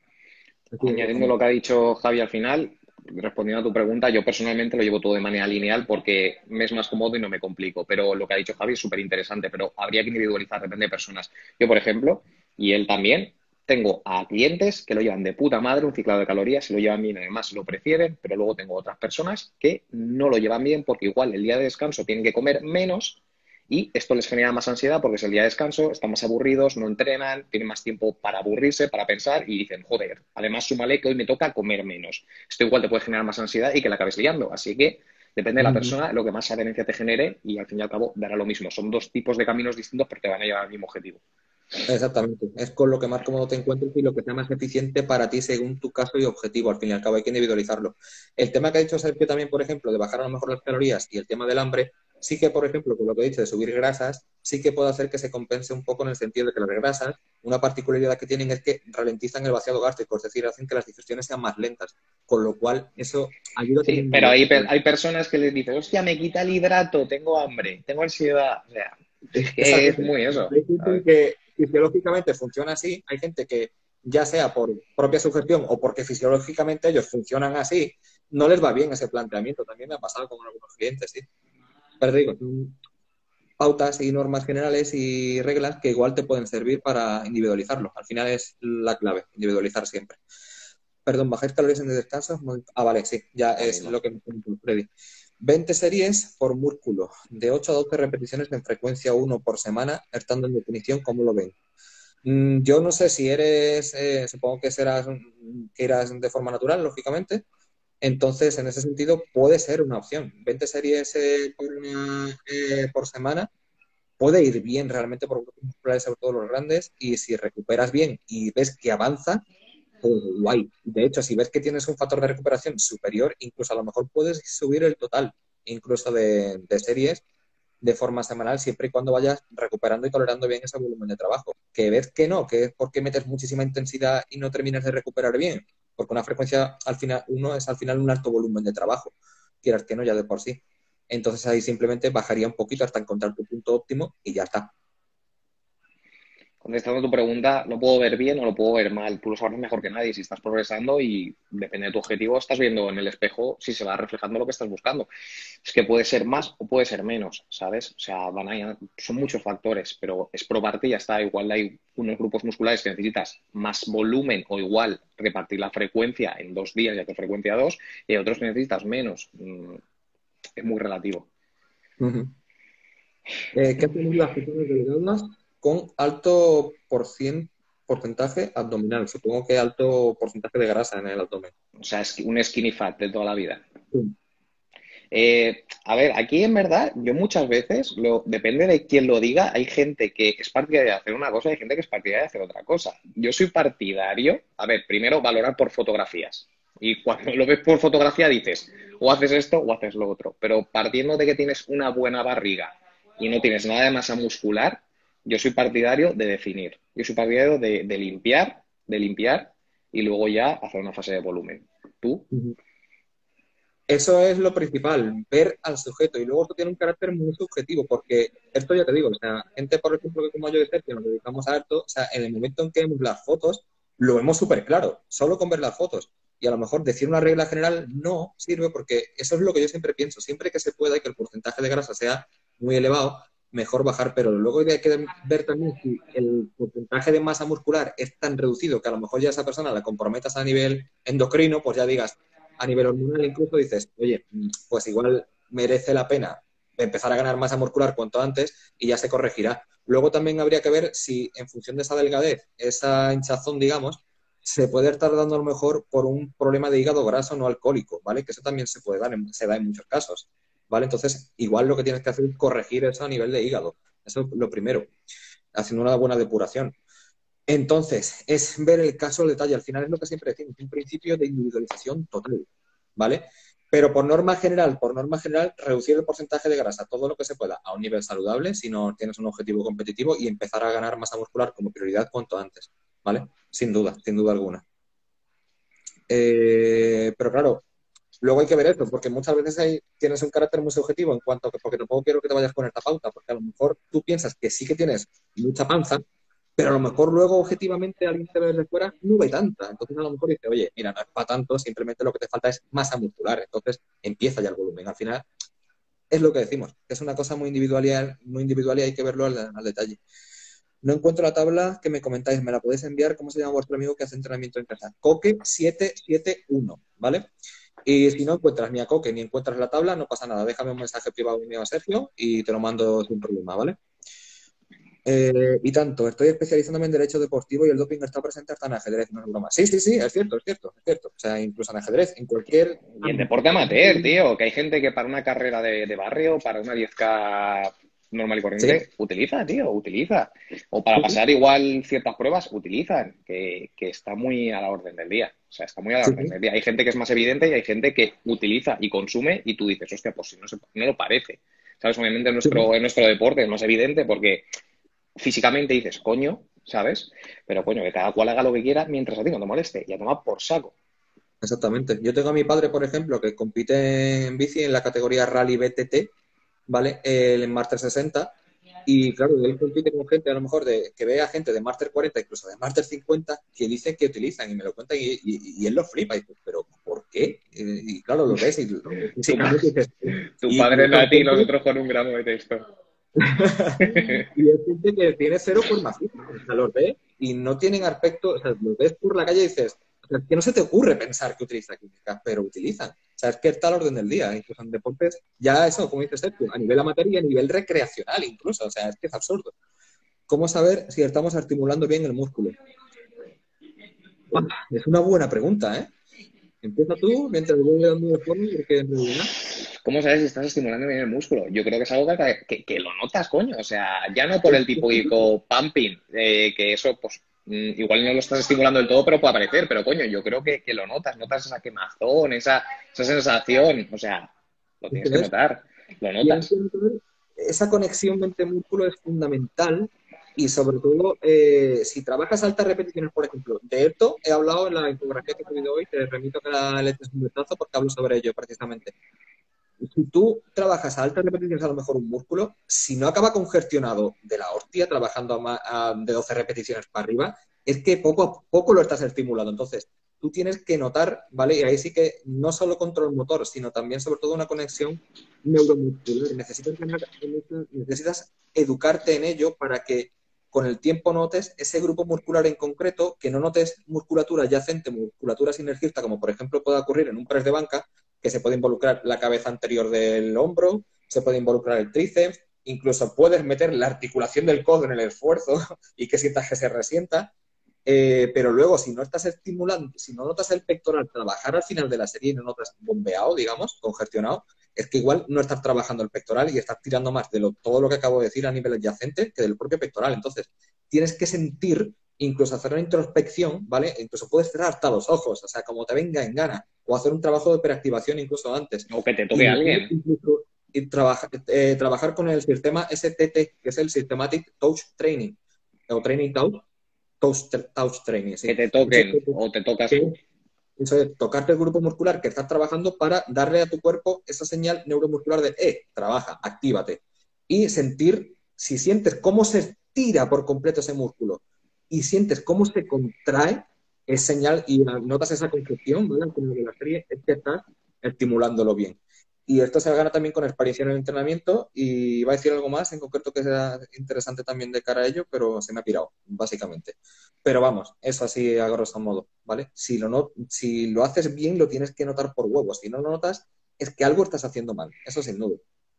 Así de Añadiendo fácil. lo que ha dicho Javi al final, respondiendo a tu pregunta, yo personalmente lo llevo todo de manera lineal porque me es más cómodo y no me complico. Pero lo que ha dicho Javi es súper interesante, pero habría que individualizar, depende de personas. Yo, por ejemplo, y él también, tengo a clientes que lo llevan de puta madre, un ciclado de calorías, y lo llevan bien, además lo prefieren, pero luego tengo otras personas que no lo llevan bien porque igual el día de descanso tienen que comer menos y esto les genera más ansiedad porque es el día de descanso, están más aburridos, no entrenan, tienen más tiempo para aburrirse, para pensar y dicen, joder, además súmale que hoy me toca comer menos. Esto igual te puede generar más ansiedad y que la acabes liando. Así que depende de la Ujú. persona, lo que más adherencia te genere y al fin y al cabo dará lo mismo. Son dos tipos de caminos distintos pero te van a llevar al mismo objetivo. Exactamente. Es con lo que más cómodo te encuentres y lo que sea más eficiente para ti según tu caso y objetivo. Al fin y al cabo hay que individualizarlo. El tema que ha dicho Sergio también, por ejemplo, de bajar a lo mejor las calorías y el tema del hambre, sí que, por ejemplo, con lo que he dicho de subir grasas, sí que puede hacer que se compense un poco en el sentido de que las grasas, una particularidad que tienen es que ralentizan el vaciado gástrico, es decir, hacen que las digestiones sean más lentas, con lo cual eso ayuda Sí, también pero hay, a... pe- hay personas que les dicen, hostia, me quita el hidrato, tengo hambre, tengo ansiedad. O sea, es Esa que es cosa. muy eso, Hay gente ¿sabes? que fisiológicamente funciona así, hay gente que ya sea por propia sugestión o porque fisiológicamente ellos funcionan así, no les va bien ese planteamiento. También me ha pasado con algunos clientes, sí. Pero te digo, son pautas y normas generales y reglas que igual te pueden servir para individualizarlo. Al final es la clave, individualizar siempre. Perdón, bajáis calorías en el descanso. Ah, vale, sí, ya Lo es mismo. lo que me comentó Freddy. veinte series por músculo, de ocho a doce repeticiones en frecuencia uno por semana, estando en definición, ¿cómo lo ven? Mm, yo no sé si eres, eh, supongo que serás, mm, que irás de forma natural, lógicamente. Entonces, en ese sentido, puede ser una opción. veinte series eh, por, una- eh, por semana puede ir bien realmente por grupos musculares, sobre todo los grandes, y si recuperas bien y ves que avanza, pues guay. De hecho, si ves que tienes un factor de recuperación superior, incluso a lo mejor puedes subir el total, incluso de, de series, de forma semanal, siempre y cuando vayas recuperando y tolerando bien ese volumen de trabajo. Que ves que no, que es porque metes muchísima intensidad y no terminas de recuperar bien, porque una frecuencia al final, uno es al final un alto volumen de trabajo, quieras que no, ya de por sí. Entonces ahí simplemente bajaría un poquito hasta encontrar tu punto óptimo y ya está. Contestando a tu pregunta, lo puedo ver bien o lo puedo ver mal. Tú lo sabes mejor que nadie si estás progresando y depende de tu objetivo, estás viendo en el espejo si se va reflejando lo que estás buscando. Es que puede ser más o puede ser menos, ¿sabes? O sea, van a, son muchos factores, pero es probarte y ya está. Igual hay unos grupos musculares que necesitas más volumen o igual repartir la frecuencia en dos días, ya que frecuencia dos, y hay otros que necesitas menos. Mm, Es muy relativo. Uh-huh. Eh, ¿qué hacemos las personas delgadas con alto por cien porcentaje abdominal? Supongo que alto porcentaje de grasa en el abdomen. O sea, es un skinny fat de toda la vida. Sí. Eh, a ver, aquí en verdad, yo muchas veces, lo, depende de quién lo diga, hay gente que es partidaria de hacer una cosa y hay gente que es partidaria de hacer otra cosa. Yo soy partidario, a ver, primero valorar por fotografías. Y cuando lo ves por fotografía dices, o haces esto o haces lo otro. Pero partiendo de que tienes una buena barriga y no tienes nada de masa muscular, yo soy partidario de definir. Yo soy partidario de, de limpiar, de limpiar y luego ya hacer una fase de volumen. ¿Tú? Ujú. Eso es lo principal, ver al sujeto. Y luego esto tiene un carácter muy subjetivo, porque esto ya te digo, o sea, gente, por ejemplo, que como yo de Sergio nos dedicamos a esto, o sea, en el momento en que vemos las fotos, lo vemos súper claro, solo con ver las fotos. Y a lo mejor decir una regla general no sirve porque eso es lo que yo siempre pienso. Siempre que se pueda y que el porcentaje de grasa sea muy elevado, mejor bajar. Pero luego hay que ver también si el porcentaje de masa muscular es tan reducido que a lo mejor ya esa persona la comprometas a nivel endocrino, pues ya digas, a nivel hormonal incluso dices, oye, pues igual merece la pena empezar a ganar masa muscular cuanto antes y ya se corregirá. Luego también habría que ver si en función de esa delgadez, esa hinchazón, digamos, se puede estar dando a lo mejor por un problema de hígado graso no alcohólico, ¿vale? Que eso también se puede dar, en, se da en muchos casos, ¿vale? Entonces, igual lo que tienes que hacer es corregir eso a nivel de hígado. Eso es lo primero, haciendo una buena depuración. Entonces, es ver el caso al detalle. Al final es lo que siempre decimos, un principio de individualización total, ¿vale? Pero por norma general, por norma general, reducir el porcentaje de grasa todo lo que se pueda a un nivel saludable si no tienes un objetivo competitivo y empezar a ganar masa muscular como prioridad cuanto antes, ¿vale? Sin duda, sin duda alguna. Eh, pero claro, luego hay que ver esto, porque muchas veces hay, tienes un carácter muy subjetivo en cuanto a que, porque tampoco quiero que te vayas con esta pauta, porque a lo mejor tú piensas que sí que tienes mucha panza, pero a lo mejor luego objetivamente alguien te ve desde fuera, no ve tanta. Entonces a lo mejor dice, oye, mira, no es para tanto, simplemente lo que te falta es masa muscular. Entonces empieza ya el volumen. Al final es lo que decimos, es una cosa muy individual y, muy individual y hay que verlo al, al detalle. No encuentro la tabla que me comentáis, me la podéis enviar. ¿Cómo se llama vuestro amigo que hace entrenamiento en casa? Coque siete siete uno, ¿vale? Y si no encuentras ni a Coque ni encuentras la tabla, no pasa nada. Déjame un mensaje privado mío a Sergio y te lo mando sin problema, ¿vale? Eh, y tanto, estoy especializándome en derecho deportivo y el doping está presente hasta en ajedrez, no es broma. Sí, sí, sí, es cierto, es cierto, es cierto. O sea, incluso en ajedrez, en cualquier... Y en deporte amateur, tío, que hay gente que para una carrera de, de barrio, para una diez K normal y Sí, corriente, utiliza, tío, utiliza. O para sí, sí, pasar igual ciertas pruebas, utilizan, que, que está muy a la orden del día. O sea, está muy a la sí, orden sí. del día. Hay gente que es más evidente y hay gente que utiliza y consume y tú dices, hostia, pues si no, se, no lo parece. ¿Sabes? Obviamente en Sí, sí. nuestro, en nuestro deporte es más evidente porque físicamente dices, coño, ¿sabes? Pero coño, que cada cual haga lo que quiera mientras a ti no te moleste y a tomar por saco. Exactamente. Yo tengo a mi padre, por ejemplo, que compite en bici en la categoría Rally B T T, ¿vale? Él en Master sesenta. Y claro, él compite con gente a lo mejor de, que ve a gente de Master cuarenta, incluso de Master cincuenta, que dice que utilizan y me lo cuentan y, y, y él lo flipa y dice, pero ¿por qué? Y, y claro, lo ves y lo ves Tu, pa- físicamente y dices, tu y, padre y son nati y gente, nosotros con un gramo de texto. y es gente que tiene cero forma física, o sea, los ves y no tienen aspecto, o sea, los ves por la calle y dices, o sea, es que no se te ocurre pensar que utiliza química, pero utilizan. O sea, es que está al orden del día, incluso en deportes, ya eso, como dices Sergio, a nivel amateur y a nivel recreacional incluso, o sea, es que es absurdo. ¿Cómo saber si estamos estimulando bien el músculo? Buah, es una buena pregunta, ¿eh? Empieza tú mientras voy dando de forma, porque en realidad, ¿Cómo sabes si estás estimulando bien el músculo? Yo creo que es algo que, que- que lo notas, coño. O sea, ya no por es, el es físico. típico pumping, eh, que eso, pues, mm, igual no lo estás estimulando del todo, pero puede aparecer. Pero, coño, yo creo que, que lo notas. Notas esa quemazón, esa, esa sensación. O sea, lo tienes que Entonces, notar. Lo tienes que notas. entender, esa conexión mente-músculo es fundamental y sobre todo eh, si trabajas altas repeticiones, por ejemplo, de esto he hablado en la infografía que he subido hoy, te remito a que la le eches un vistazo porque hablo sobre ello precisamente. Si tú trabajas a altas repeticiones a lo mejor un músculo, si no acaba congestionado de la hostia, trabajando a ma- a- de doce repeticiones para arriba, es que poco a poco lo estás estimulando. Entonces, tú tienes que notar, ¿vale? Y ahí sí que no solo control motor, sino también sobre todo una conexión neuromuscular. Necesitas, ganar- necesitas educarte en ello para que con el tiempo notes ese grupo muscular en concreto, que no notes musculatura adyacente, musculatura sinergista, como por ejemplo puede ocurrir en un press de banca, que se puede involucrar la cabeza anterior del hombro, se puede involucrar el tríceps, incluso puedes meter la articulación del codo en el esfuerzo y que sientas que se resienta, eh, pero luego si no estás estimulando, si no notas el pectoral trabajar al final de la serie y no notas bombeado, digamos, congestionado, es que igual no estás trabajando el pectoral y estás tirando más de lo, todo lo que acabo de decir a nivel adyacente que del propio pectoral. Entonces, tienes que sentir, incluso hacer una introspección, ¿vale? Incluso puedes cerrar hasta los ojos, o sea, como te venga en gana, o hacer un trabajo de preactivación incluso antes. O que te Y toque notar alguien. incluso y trabaja, eh, trabajar con el sistema S T T, que es el Systematic Touch Training, o Training Touch, Touch, touch Training, Que sí. te Ese toquen o te tocas tú. eso es tocarte el grupo muscular que estás trabajando para darle a tu cuerpo esa señal neuromuscular de, eh, trabaja, actívate. Y sentir, si sientes cómo se estira por completo ese músculo y sientes cómo se contrae, es señal y notas esa concepción, ¿vale? Al final de la serie, es que estás estimulándolo bien. Y esto se gana también con experiencia en el entrenamiento y va a decir algo más en concreto que sea interesante también de cara a ello, pero se me ha pirado, básicamente. Pero vamos, eso así a grosso modo, ¿vale? Si lo, no, si lo haces bien, lo tienes que notar por huevos. Si no lo notas, es que algo estás haciendo mal. Eso sin duda.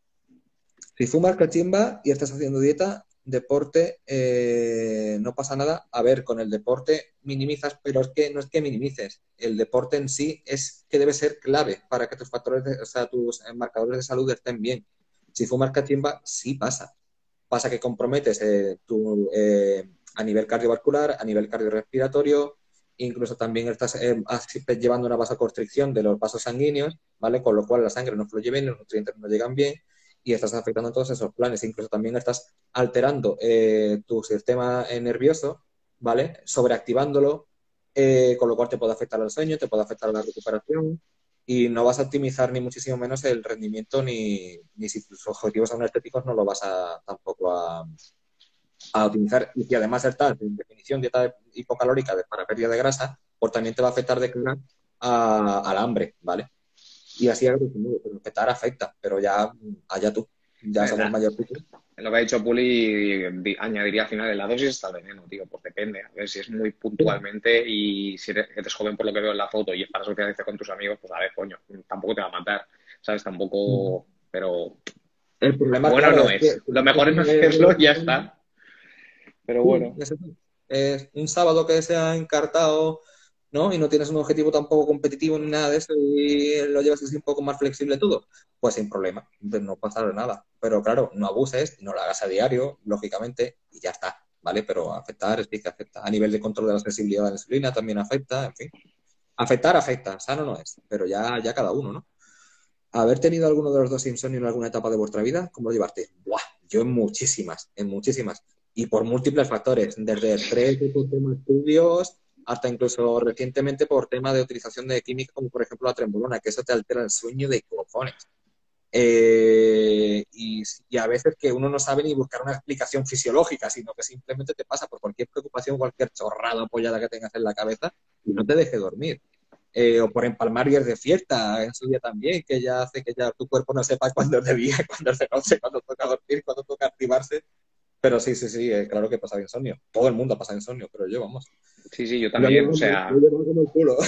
Si fumas cachimba y estás haciendo dieta, deporte, eh, no pasa nada. A ver, con el deporte minimizas, pero es que no es que minimices. El deporte en sí es que debe ser clave para que tus factores, de, o sea, tus marcadores de salud estén bien. Si fumas cachimba, sí pasa. Pasa que comprometes eh, tu, eh, a nivel cardiovascular, a nivel cardiorrespiratorio, incluso también estás eh, llevando una vasoconstricción de los vasos sanguíneos, ¿vale? Con lo cual la sangre no fluye bien, los nutrientes no llegan bien y estás afectando todos esos planes. Incluso también estás alterando eh, tu sistema nervioso, ¿vale? Sobreactivándolo, eh, con lo cual te puede afectar al sueño, te puede afectar a la recuperación y no vas a optimizar ni muchísimo menos el rendimiento ni, ni si tus objetivos son estéticos no lo vas a tampoco a, a optimizar. Y si además estás en definición dieta hipocalórica de, para pérdida de grasa, pues también te va a afectar de cara a- al hambre, ¿vale? Y así es resumido, pero afectar afecta, pero ya allá tú, ya somos ¿Verdad? mayor tú. Lo que ha dicho Puli, di- añadiría al final, en la dosis está el veneno, tío, pues depende. A ver si es muy puntualmente y si eres, eres joven por lo que veo en la foto y es para socializar con tus amigos, pues a ver, coño, tampoco te va a matar, ¿sabes? Tampoco, pero El problema, bueno claro, no es que es. si Lo lo haces mejor es no una vez de hacerlo vez y ya en cuando, está. Pero sí, bueno, es, eso. Es un sábado que se ha encartado, ¿no? Y no tienes un objetivo tampoco competitivo ni nada de eso y lo llevas así un poco más flexible todo, pues sin problema, pues no pasa nada. Pero claro, no abuses, no lo hagas a diario, lógicamente, y ya está, ¿vale? Pero afectar sí que afecta. A nivel de control de la sensibilidad a la insulina también afecta, en fin. Afectar afecta, sano no es, pero ya, ya cada uno, ¿no? Haber tenido alguno de los dos insomnio en alguna etapa de vuestra vida, ¿cómo lo llevaste? Buah, yo en muchísimas, en muchísimas. Y por múltiples factores, desde estrés, por tema de estudios, hasta incluso recientemente por tema de utilización de química, como por ejemplo la trembolona, que eso te altera el sueño de cojones. Eh, y, y a veces que uno no sabe ni buscar una explicación fisiológica, sino que simplemente te pasa por cualquier preocupación, cualquier chorrada apoyada que tengas en la cabeza y no te deje dormir. Eh, o por empalmar días de fiesta en su día también, que ya hace que ya tu cuerpo no sepa cuándo es de día, cuándo es de noche, cuándo toca dormir, cuándo toca activarse. Pero sí, sí, sí, eh, claro que pasa insomnio. Todo el mundo pasa insomnio, pero yo, vamos. sí, sí, yo Lo también. O llevo, lo sea, llevo como el culo.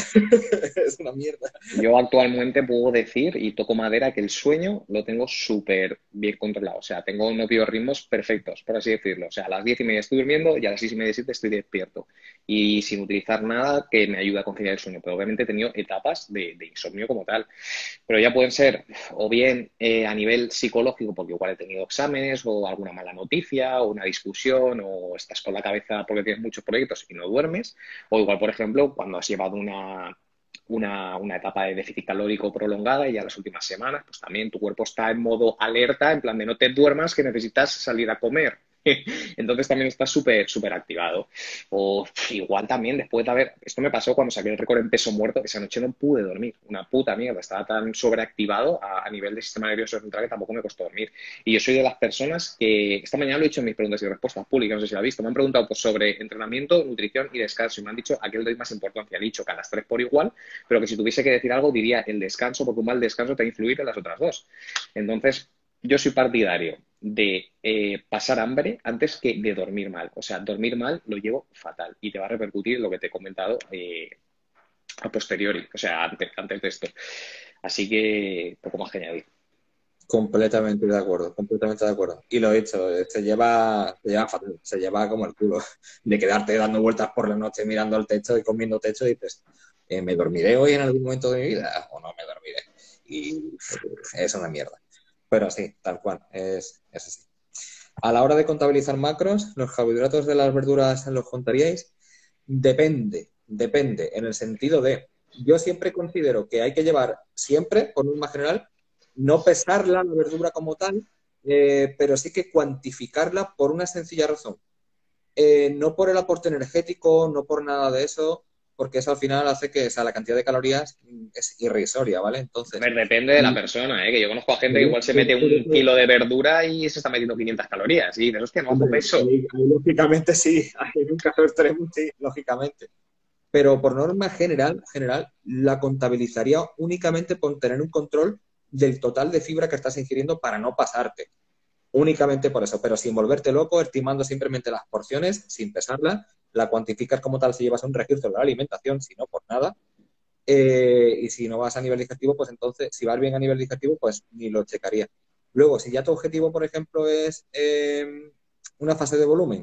Es una mierda. yo actualmente puedo decir, y toco madera, que el sueño lo tengo súper bien controlado. O sea, tengo unos biorritmos perfectos, por así decirlo. O sea, a las diez y media estoy durmiendo y a las seis y media, siete estoy despierto. Y sin utilizar nada que me ayude a conciliar el sueño. Pero obviamente he tenido etapas de, de insomnio como tal. Pero ya pueden ser o bien eh, a nivel psicológico, porque igual he tenido exámenes o alguna mala noticia o una discusión o estás con la cabeza porque tienes muchos proyectos y no duermes. O igual, por ejemplo, cuando has llevado una una, una etapa de déficit calórico prolongada y ya las últimas semanas, pues también tu cuerpo está en modo alerta, en plan de no te duermas, que necesitas salir a comer. Entonces también estás súper, súper activado. O igual también después de haber... Esto me pasó cuando saqué el récord en peso muerto, esa noche no pude dormir. Una puta mierda. Estaba tan sobreactivado a, a nivel de sistema nervioso central que tampoco me costó dormir. Y yo soy de las personas que... Esta mañana lo he dicho en mis preguntas y respuestas públicas, no sé si lo has visto. Me han preguntado pues, sobre entrenamiento, nutrición y descanso. Y me han dicho a qué le doy más importancia. He dicho que a las tres por igual, pero que si tuviese que decir algo diría el descanso, porque un mal descanso te va a influir en las otras dos. Entonces, yo soy partidario de eh, pasar hambre antes que de dormir mal. O sea, dormir mal lo llevo fatal y te va a repercutir lo que te he comentado eh, a posteriori, o sea, antes, antes de esto. Así que poco más que añadir. Completamente de acuerdo, completamente de acuerdo. Y lo he dicho, eh, se lleva, se lleva fatal, se lleva como el culo de quedarte dando vueltas por la noche mirando al techo y comiendo techo y dices, eh, ¿me dormiré hoy en algún momento de mi vida o no me dormiré? Y es una mierda. Pero sí, tal cual, es, es así. A la hora de contabilizar macros, ¿los carbohidratos de las verduras los contaríais? Depende, depende, en el sentido de, yo siempre considero que hay que llevar siempre, por norma general, no pesarla la verdura como tal, eh, pero sí que cuantificarla por una sencilla razón. Eh, no por el aporte energético, no por nada de eso, porque eso al final hace que, o sea, la cantidad de calorías mm, es irrisoria, ¿vale? A Entonces, ver, depende de la persona, ¿eh? Que yo conozco a gente que igual se mete por un eso, kilo de verdura y se está metiendo quinientas calorías. Y dices, hostia, no bajo hombre, peso. ahí, ahí lógicamente sí, hay un caso extremo, sí, lógicamente. Pero por norma general, general, la contabilizaría únicamente por tener un control del total de fibra que estás ingiriendo para no pasarte. Únicamente por eso, pero sin volverte loco, estimando simplemente las porciones, sin pesarlas, la cuantificas como tal si llevas un registro de la alimentación, si no, por nada. Eh, y si no vas a nivel digestivo, pues entonces, si vas bien a nivel digestivo, pues ni lo checaría. Luego, si ya tu objetivo, por ejemplo, es eh, una fase de volumen,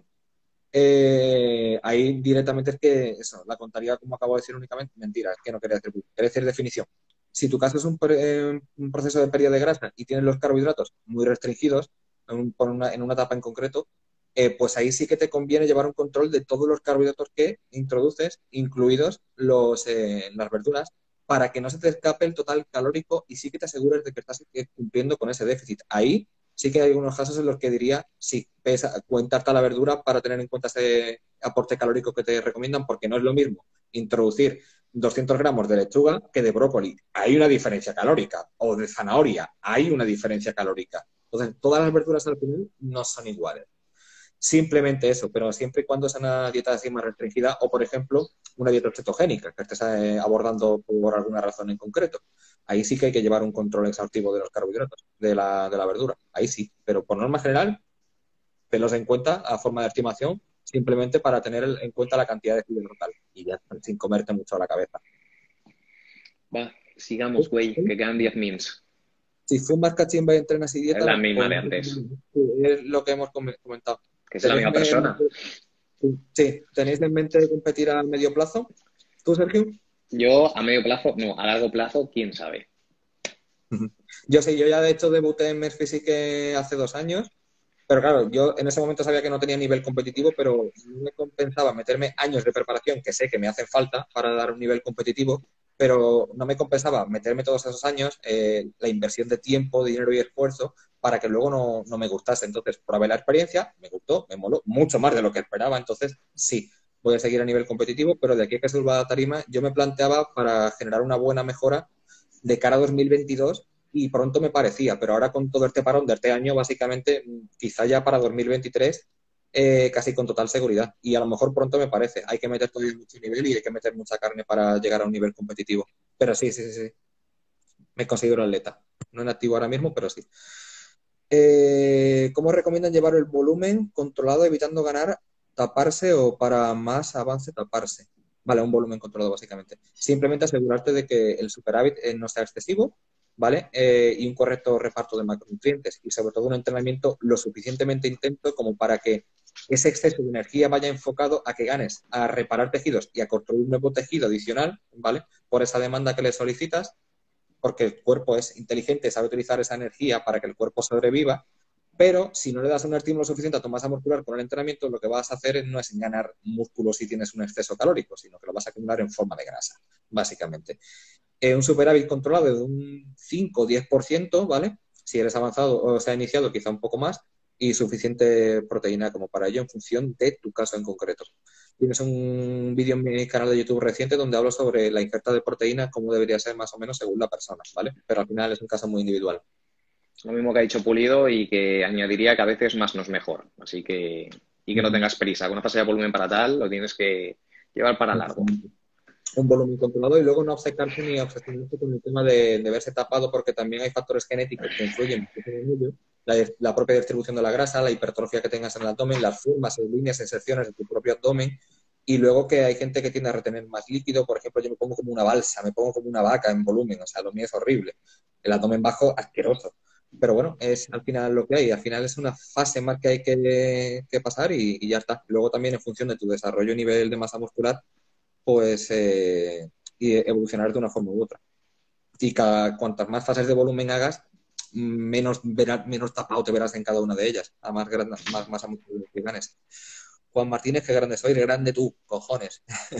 eh, ahí directamente es que eso, la contaría como acabo de decir únicamente, mentira, es que no quería decir, quería decir definición. Si tu caso es un, eh, un proceso de pérdida de grasa y tienes los carbohidratos muy restringidos en, un, por una, en una etapa en concreto, eh, pues ahí sí que te conviene llevar un control de todos los carbohidratos que introduces, incluidos los, eh, las verduras, para que no se te escape el total calórico y sí que te asegures de que estás cumpliendo con ese déficit. Ahí sí que hay algunos casos en los que diría, sí, pesa, cuenta harta la verdura para tener en cuenta ese aporte calórico que te recomiendan, porque no es lo mismo introducir doscientos gramos de lechuga que de brócoli. Hay una diferencia calórica. O de zanahoria, hay una diferencia calórica. Entonces, todas las verduras al final no son iguales. Simplemente eso, pero siempre y cuando sea una dieta así más restringida o, por ejemplo, una dieta cetogénica que estés eh, abordando por alguna razón en concreto. Ahí sí que hay que llevar un control exhaustivo de los carbohidratos, de la, de la verdura. Ahí sí, pero por norma general, tenlos en cuenta a forma de estimación, simplemente para tener en cuenta la cantidad de fibra total y ya, sin comerte mucho a la cabeza. Va, sigamos, güey, que quedan diez mins. Si fumas cachimba y entrenas y Es dieta, la misma de podemos- antes, es lo que hemos com- comentado. que es la misma ¿Tenéis en persona. mente, sí, ¿tenéis en mente competir a medio plazo? ¿Tú, Sergio? Yo a medio plazo, no, a largo plazo, quién sabe. Yo sí, yo ya de hecho debuté en Men's Physique hace dos años, pero claro, yo en ese momento sabía que no tenía nivel competitivo, pero no me compensaba meterme años de preparación, que sé que me hacen falta para dar un nivel competitivo, pero no me compensaba meterme todos esos años, eh, la inversión de tiempo, dinero y esfuerzo, para que luego no, no me gustase. Entonces, probé la experiencia, me gustó, me moló mucho más de lo que esperaba, entonces sí, voy a seguir a nivel competitivo, pero de aquí a que suba a tarima, yo me planteaba para generar una buena mejora de cara a dos mil veintidós y pronto me parecía, pero ahora con todo este parón de este año, básicamente, quizá ya para dos mil veintitrés, eh, casi con total seguridad. Y a lo mejor pronto me parece. Hay que meter todavía mucho nivel y hay que meter mucha carne para llegar a un nivel competitivo. Pero sí, sí, sí, sí. Me considero atleta. No en activo ahora mismo, pero sí. Eh, ¿Cómo recomiendan llevar el volumen controlado evitando ganar, taparse o para más avance taparse? Vale, un volumen controlado básicamente. Simplemente asegurarte de que el superávit eh, no sea excesivo, ¿vale? Eh, y un correcto reparto de macronutrientes y sobre todo un entrenamiento lo suficientemente intenso como para que ese exceso de energía vaya enfocado a que ganes a reparar tejidos y a construir un nuevo tejido adicional, ¿vale? Por esa demanda que le solicitas, porque el cuerpo es inteligente, sabe utilizar esa energía para que el cuerpo sobreviva, pero si no le das un estímulo suficiente a tu masa muscular con el entrenamiento, lo que vas a hacer no es ganar músculo si tienes un exceso calórico, sino que lo vas a acumular en forma de grasa, básicamente. Eh, un superávit controlado de un cinco o diez por ciento, ¿vale? Si eres avanzado o se ha iniciado, quizá un poco más, y suficiente proteína como para ello en función de tu caso en concreto. Tienes un vídeo en mi canal de YouTube reciente donde hablo sobre la ingesta de proteínas, cómo debería ser más o menos según la persona, ¿vale? Pero al final es un caso muy individual. Lo mismo que ha dicho Pulido y que añadiría que a veces más no es mejor. Así que, y que no Uh-huh. tengas prisa. Con una fase de volumen para tal, lo tienes que llevar para largo. Un volumen controlado y luego no obcecarse ni obsesionarse con el tema de, de verse tapado porque también hay factores genéticos que influyen muchísimo en ello. La, la propia distribución de la grasa, la hipertrofia que tengas en el abdomen, las formas, líneas y secciones de tu propio abdomen y luego que hay gente que tiende a retener más líquido. Por ejemplo, yo me pongo como una balsa, me pongo como una vaca en volumen, o sea, lo mío es horrible. El abdomen bajo, asqueroso. Pero bueno, es al final lo que hay. Al final es una fase más que hay que, que pasar y, y ya está. Luego también en función de tu desarrollo y nivel de masa muscular, pues eh, y evolucionar de una forma u otra. Y cada, cuantas más fases de volumen hagas, menos, verás, menos tapado te verás en cada una de ellas, a más, grande, más masa muscular que ganes. Juan Martínez, qué grande soy, grande tú, cojones.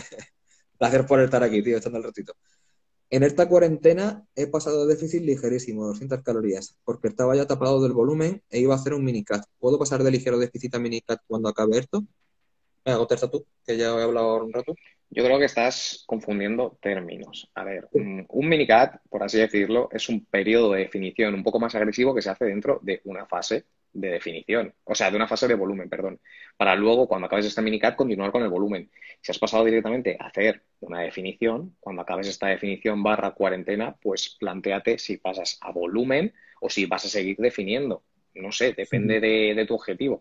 Placer por estar aquí, tío, echando el ratito. En esta cuarentena he pasado de déficit ligerísimo, doscientas calorías, porque estaba ya tapado del volumen e iba a hacer un minicat. ¿Puedo pasar de ligero déficit a minicat cuando acabe esto? Venga, contesta tú, que ya he hablado ahora un rato. Yo creo que estás confundiendo términos. A ver, un, un minicat, por así decirlo, es un periodo de definición un poco más agresivo que se hace dentro de una fase de definición, o sea, de una fase de volumen, perdón, para luego, cuando acabes esta minicat, continuar con el volumen. Si has pasado directamente a hacer una definición, cuando acabes esta definición barra cuarentena, pues plantéate si pasas a volumen o si vas a seguir definiendo. No sé, depende de, de tu objetivo.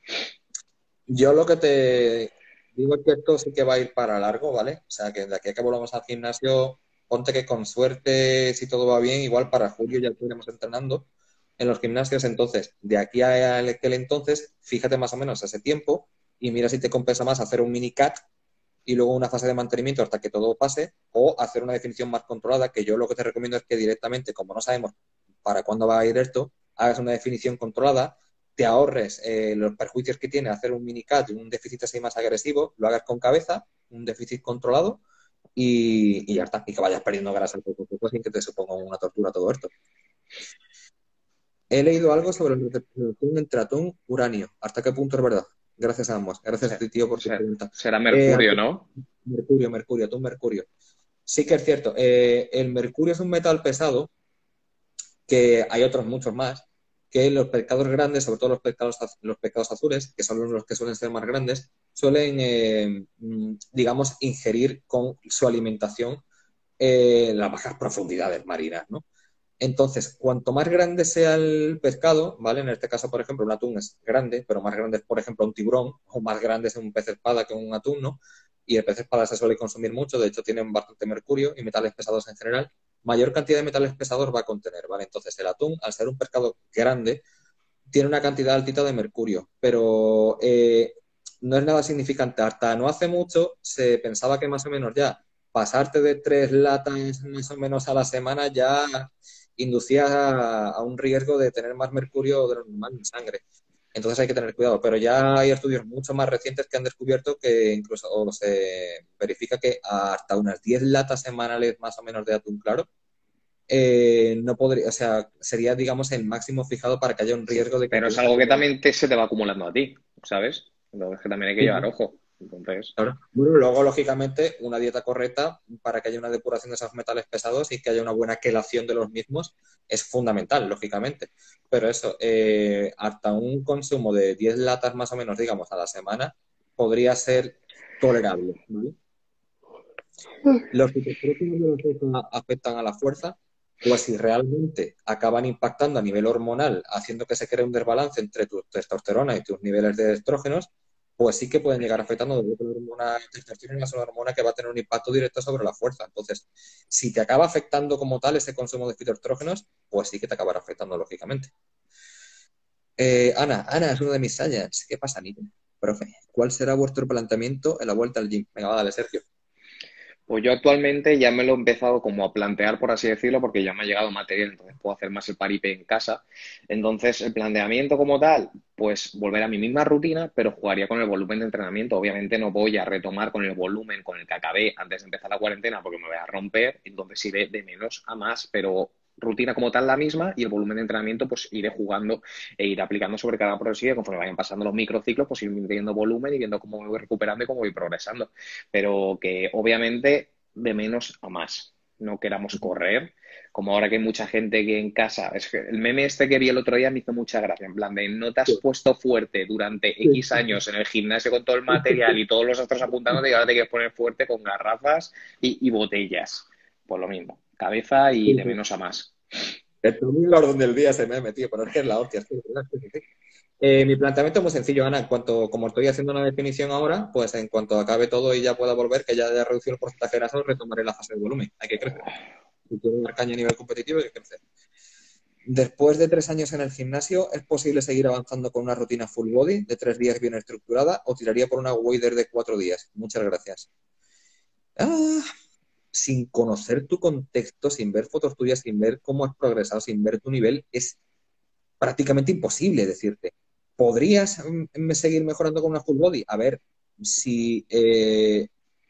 Yo lo que te digo es que esto sí que va a ir para largo, ¿vale? O sea, que de aquí a que volvamos al gimnasio, ponte que con suerte, si todo va bien, igual para julio ya estaremos entrenando en los gimnasios. Entonces, de aquí a aquel entonces, fíjate más o menos ese tiempo y mira si te compensa más hacer un mini cat y luego una fase de mantenimiento hasta que todo pase o hacer una definición más controlada, que yo lo que te recomiendo es que directamente, como no sabemos para cuándo va a ir esto, hagas una definición controlada, te ahorres eh, los perjuicios que tiene hacer un minicat y un déficit así más agresivo, lo hagas con cabeza, un déficit controlado y, y ya está, y que vayas perdiendo grasa poco a poco sin que te suponga una tortura todo esto. He leído algo sobre la relación entre atún y uranio. ¿Hasta qué punto es verdad? Gracias a ambos. Gracias a ti, tío, por tu Se- pregunta. Será Eh, mercurio, ¿no? mercurio, mercurio, atún, mercurio. Sí que es cierto. Eh, el mercurio es un metal pesado, que hay otros muchos más, que los pescados grandes, sobre todo los pescados, los pescados azules, que son los que suelen ser más grandes, suelen, eh, mm, digamos, ingerir con su alimentación eh, las bajas profundidades marinas, ¿no? Entonces, cuanto más grande sea el pescado, ¿vale? En este caso, por ejemplo, un atún es grande, pero más grande es, por ejemplo, un tiburón, o más grande es un pez espada que un atún, ¿no? Y el pez espada se suele consumir mucho, de hecho tienen bastante mercurio y metales pesados en general. Mayor cantidad de metales pesados va a contener, ¿vale? Entonces, el atún, al ser un pescado grande, tiene una cantidad altita de mercurio, pero eh, no es nada significante. Hasta no hace mucho se pensaba que más o menos ya pasarte de tres latas más o menos a la semana ya inducía a, a un riesgo de tener más mercurio de lo normal en sangre. Entonces hay que tener cuidado, pero ya hay estudios mucho más recientes que han descubierto que incluso o se verifica que hasta unas diez latas semanales más o menos de atún claro eh, no podría, o sea, sería, digamos, el máximo fijado para que haya un riesgo de que Pero es tú... algo que también te, se te va acumulando a ti, ¿sabes? Entonces que también hay que llevar ojo. Entonces, Claro. Bueno, luego, lógicamente, una dieta correcta para que haya una depuración de esos metales pesados y que haya una buena quelación de los mismos es fundamental, lógicamente. Pero eso, eh, hasta un consumo de diez latas más o menos, digamos, a la semana, podría ser tolerable, ¿vale? Los fitoestrógenos de la soja afectan a la fuerza, pues si realmente acaban impactando a nivel hormonal, haciendo que se cree un desbalance entre tu testosterona y tus niveles de estrógenos, pues sí que pueden llegar afectando la hormona testosterona, es una hormona que va a tener un impacto directo sobre la fuerza. Entonces, si te acaba afectando como tal ese consumo de fitoestrógenos, pues sí que te acabará afectando lógicamente. Eh, Ana, Ana es uno de mis sayas. ¿Qué pasa, Nico? Profe, ¿cuál será vuestro planteamiento en la vuelta al gym? Venga, va, dale, Sergio. pues yo actualmente ya me lo he empezado como a plantear, por así decirlo, porque ya me ha llegado material, entonces puedo hacer más el paripé en casa. Entonces, el planteamiento como tal, pues volver a mi misma rutina, pero jugaría con el volumen de entrenamiento. Obviamente no voy a retomar con el volumen con el que acabé antes de empezar la cuarentena porque me voy a romper, entonces iré de menos a más, pero rutina como tal la misma y el volumen de entrenamiento pues iré jugando e iré aplicando sobre cada progresivo conforme vayan pasando los microciclos, pues ir midiendo volumen y viendo cómo me voy recuperando y cómo voy progresando, pero que obviamente de menos a más. No queramos correr, como ahora que hay mucha gente que en casa, es que el meme este que vi el otro día me hizo mucha gracia, en plan de no te has puesto fuerte durante X años en el gimnasio con todo el material y todos los astros apuntándote y ahora te quieres poner fuerte con garrafas y, y botellas. Pues lo mismo, cabeza y de menos a más. Está muy al orden del día ese meme, tío, pero es que es la hostia. Es que, es que- Eh, mi planteamiento es muy sencillo, Ana. En cuanto, como estoy haciendo una definición ahora, pues en cuanto acabe todo y ya pueda volver, que ya haya reducido el porcentaje de grasa, retomaré la fase de volumen. Hay que crecer. Si quiero dar caña a nivel competitivo, hay que crecer. Después de tres años en el gimnasio, ¿es posible seguir avanzando con una rutina full body de tres días bien estructurada o tiraría por una wader de cuatro días? Muchas gracias. Ah, sin conocer tu contexto, sin ver fotos tuyas, sin ver cómo has progresado, sin ver tu nivel, es prácticamente imposible decirte. ¿Podrías mm, seguir mejorando con una full body? A ver, si eh,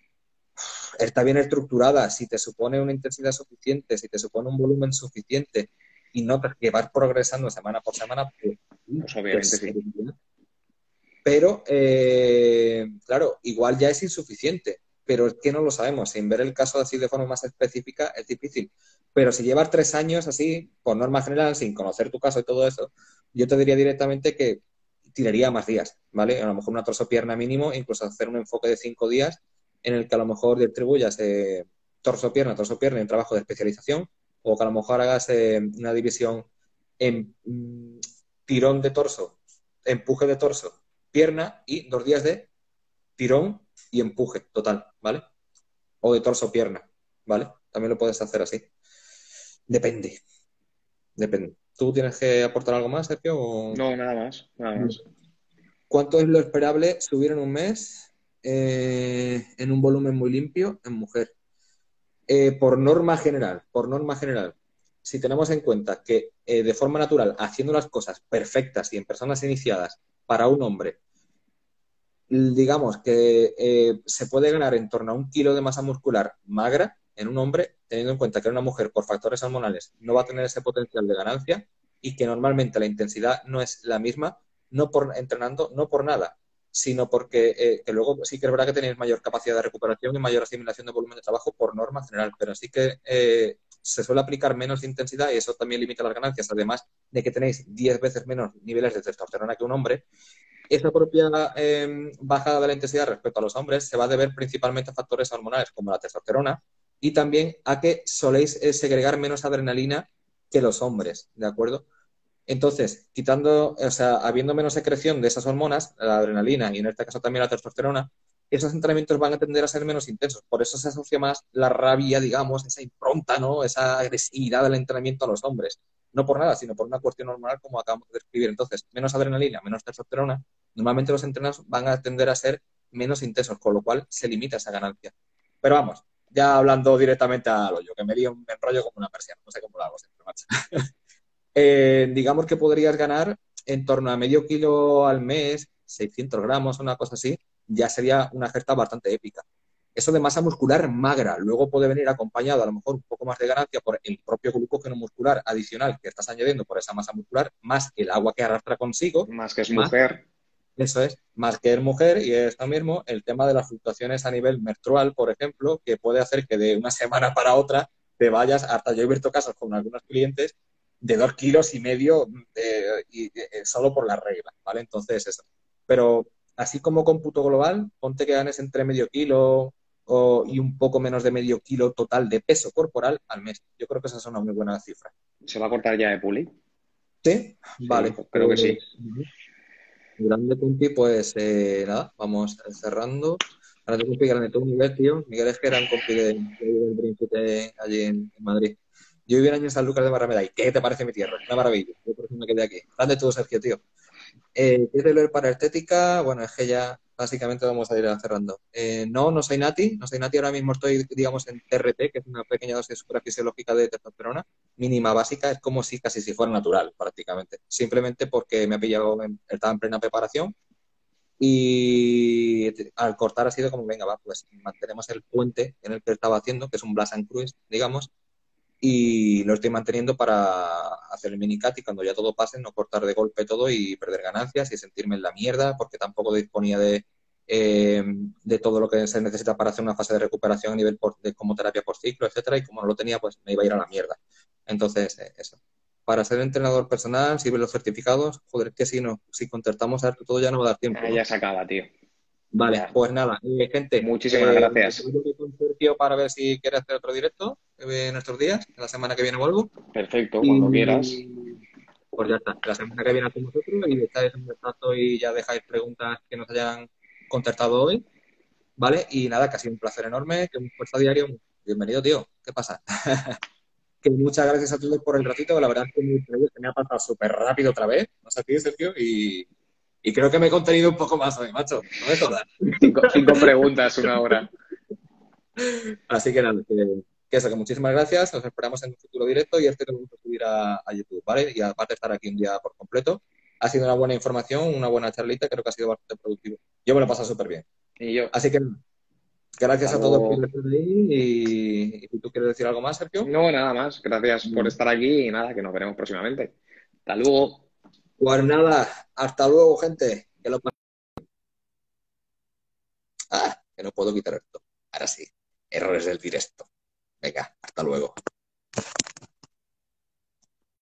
está bien estructurada, si te supone una intensidad suficiente, si te supone un volumen suficiente y notas que vas progresando semana por semana, pues sí, Pues te obviamente sí. serviría. Pero, eh, claro, igual ya es insuficiente, pero es que no lo sabemos. Sin ver el caso así de forma más específica es difícil. Pero si llevas tres años así, por norma general, sin conocer tu caso y todo eso, yo te diría directamente que tiraría más días, ¿vale? A lo mejor una torso-pierna mínimo, incluso hacer un enfoque de cinco días en el que a lo mejor distribuyas eh, torso-pierna, torso-pierna en trabajo de especialización, o que a lo mejor hagas eh, una división en mm, tirón de torso, empuje de torso, pierna y dos días de tirón y empuje total, ¿vale? O de torso-pierna, ¿vale? También lo puedes hacer así. Depende, depende. ¿Tú tienes que aportar algo más, Sergio? O... No, nada más, nada más. ¿Cuánto es lo esperable subir en un mes eh, en un volumen muy limpio en mujer? Eh, por norma general, por norma general, si tenemos en cuenta que eh, de forma natural, haciendo las cosas perfectas y en personas iniciadas para un hombre, digamos que eh, se puede ganar en torno a un kilo de masa muscular magra en un hombre, teniendo en cuenta que una mujer por factores hormonales no va a tener ese potencial de ganancia, y que normalmente la intensidad no es la misma, no por entrenando, no por nada, sino porque eh, que luego sí que es verdad que tenéis mayor capacidad de recuperación y mayor asimilación de volumen de trabajo por norma general, pero sí que eh, se suele aplicar menos intensidad y eso también limita las ganancias, además de que tenéis diez veces menos niveles de testosterona que un hombre. Esa propia eh, bajada de la intensidad respecto a los hombres se va a deber principalmente a factores hormonales como la testosterona y también a que soléis eh, segregar menos adrenalina que los hombres, ¿de acuerdo? Entonces, quitando, o sea, habiendo menos secreción de esas hormonas, la adrenalina y en este caso también la testosterona, esos entrenamientos van a tender a ser menos intensos. Por eso se asocia más la rabia, digamos, esa impronta, ¿no? Esa agresividad del entrenamiento a los hombres. No por nada, sino por una cuestión hormonal como acabamos de describir. Entonces, menos adrenalina, menos testosterona, normalmente los entrenos van a tender a ser menos intensos, con lo cual se limita esa ganancia. Pero vamos, ya hablando directamente al hoyo, que me lío, me enrollo como una persiana, no sé cómo lo hago siempre, macho. Eh, digamos que podrías ganar en torno a medio kilo al mes, seiscientos gramos, una cosa así, ya sería una gesta bastante épica. Eso de masa muscular magra, luego puede venir acompañado a lo mejor un poco más de ganancia por el propio glucógeno muscular adicional que estás añadiendo por esa masa muscular, más el agua que arrastra consigo, Más que es más, mujer. eso es, más que es mujer y esto mismo, el tema de las fluctuaciones a nivel menstrual, por ejemplo, que puede hacer que de una semana para otra te vayas, hasta yo he visto casos con algunos clientes de dos kilos y medio eh, y, eh, solo por la regla, ¿vale? Entonces, eso. Pero así como cómputo global, ponte que ganes entre medio kilo o, y un poco menos de medio kilo total de peso corporal al mes. Yo creo que esa es una muy buena cifra. ¿Se va a cortar ya de Puli? ¿Sí? Sí, Vale. pues creo que sí. Pues, grande compi, pues eh, nada, vamos cerrando. Grande compi, grande tú, Miguel, tío. Miguel es que era un compi de, de, de Príncipe allí en, en Madrid. Yo viví un año en San Lucas de Barrameda. ¿Y qué te parece mi tierra? Una maravilla. Yo por eso me quedé aquí. Grande tú, Sergio, tío. Eh, ¿quieres leer para estética? Bueno, es que ya básicamente vamos a ir cerrando. Eh, no, no soy Nati. No soy Nati. Ahora mismo estoy, digamos, en T R T, que es una pequeña dosis suprafisiológica de testosterona, mínima básica. Es como si casi si fuera natural, prácticamente. Simplemente porque me ha pillado, en, estaba en plena preparación y al cortar ha sido como, venga, va, pues mantenemos el puente en el que estaba haciendo, que es un Blast and Cruise, digamos, y lo estoy manteniendo para hacer el minicat y cuando ya todo pase no cortar de golpe todo y perder ganancias y sentirme en la mierda porque tampoco disponía de, eh, de todo lo que se necesita para hacer una fase de recuperación a nivel por, de, como terapia por ciclo, etcétera, y como no lo tenía pues me iba a ir a la mierda. Entonces, eh, eso. Para ser entrenador personal, si ven los certificados, joder, que si no, si contactamos a esto todo ya no va a dar tiempo, Ah, ¿no? ya se acaba, tío. Vale, Ya. pues nada, eh, gente, Muchísimas eh, gracias. con Sergio para ver si quiere hacer otro directo eh, en estos días, la semana que viene vuelvo. Perfecto, cuando quieras. Y pues ya está, la semana que viene con vosotros y estáis en contacto y ya dejáis preguntas que nos hayan contestado hoy, ¿vale? Y nada, que ha sido un placer enorme, que un fuerza diario. Bienvenido, tío. ¿Qué pasa? Que muchas gracias a todos por el ratito, que la verdad es que muy, se me ha pasado súper rápido otra vez, no sé a ti, Sergio, y, y creo que me he contenido un poco más hoy, macho. No me jodas. Cinco, cinco preguntas, una hora. Así que nada, que, que eso, que muchísimas gracias, nos esperamos en un futuro directo y este que vamos a subir a, a YouTube, ¿vale? Y aparte de estar aquí un día por completo, ha sido una buena información, una buena charlita, creo que ha sido bastante productivo. Yo me lo he pasado súper bien. Y yo. Así que gracias Hasta a todos por luego. estar ahí y, y si tú quieres decir algo más, Sergio. No, nada más. Gracias por estar aquí y nada, que nos veremos próximamente. Hasta luego. Pues nada, hasta luego, gente. Que, lo... ah, que no puedo quitar esto. Ahora sí, errores del directo. Venga, hasta luego.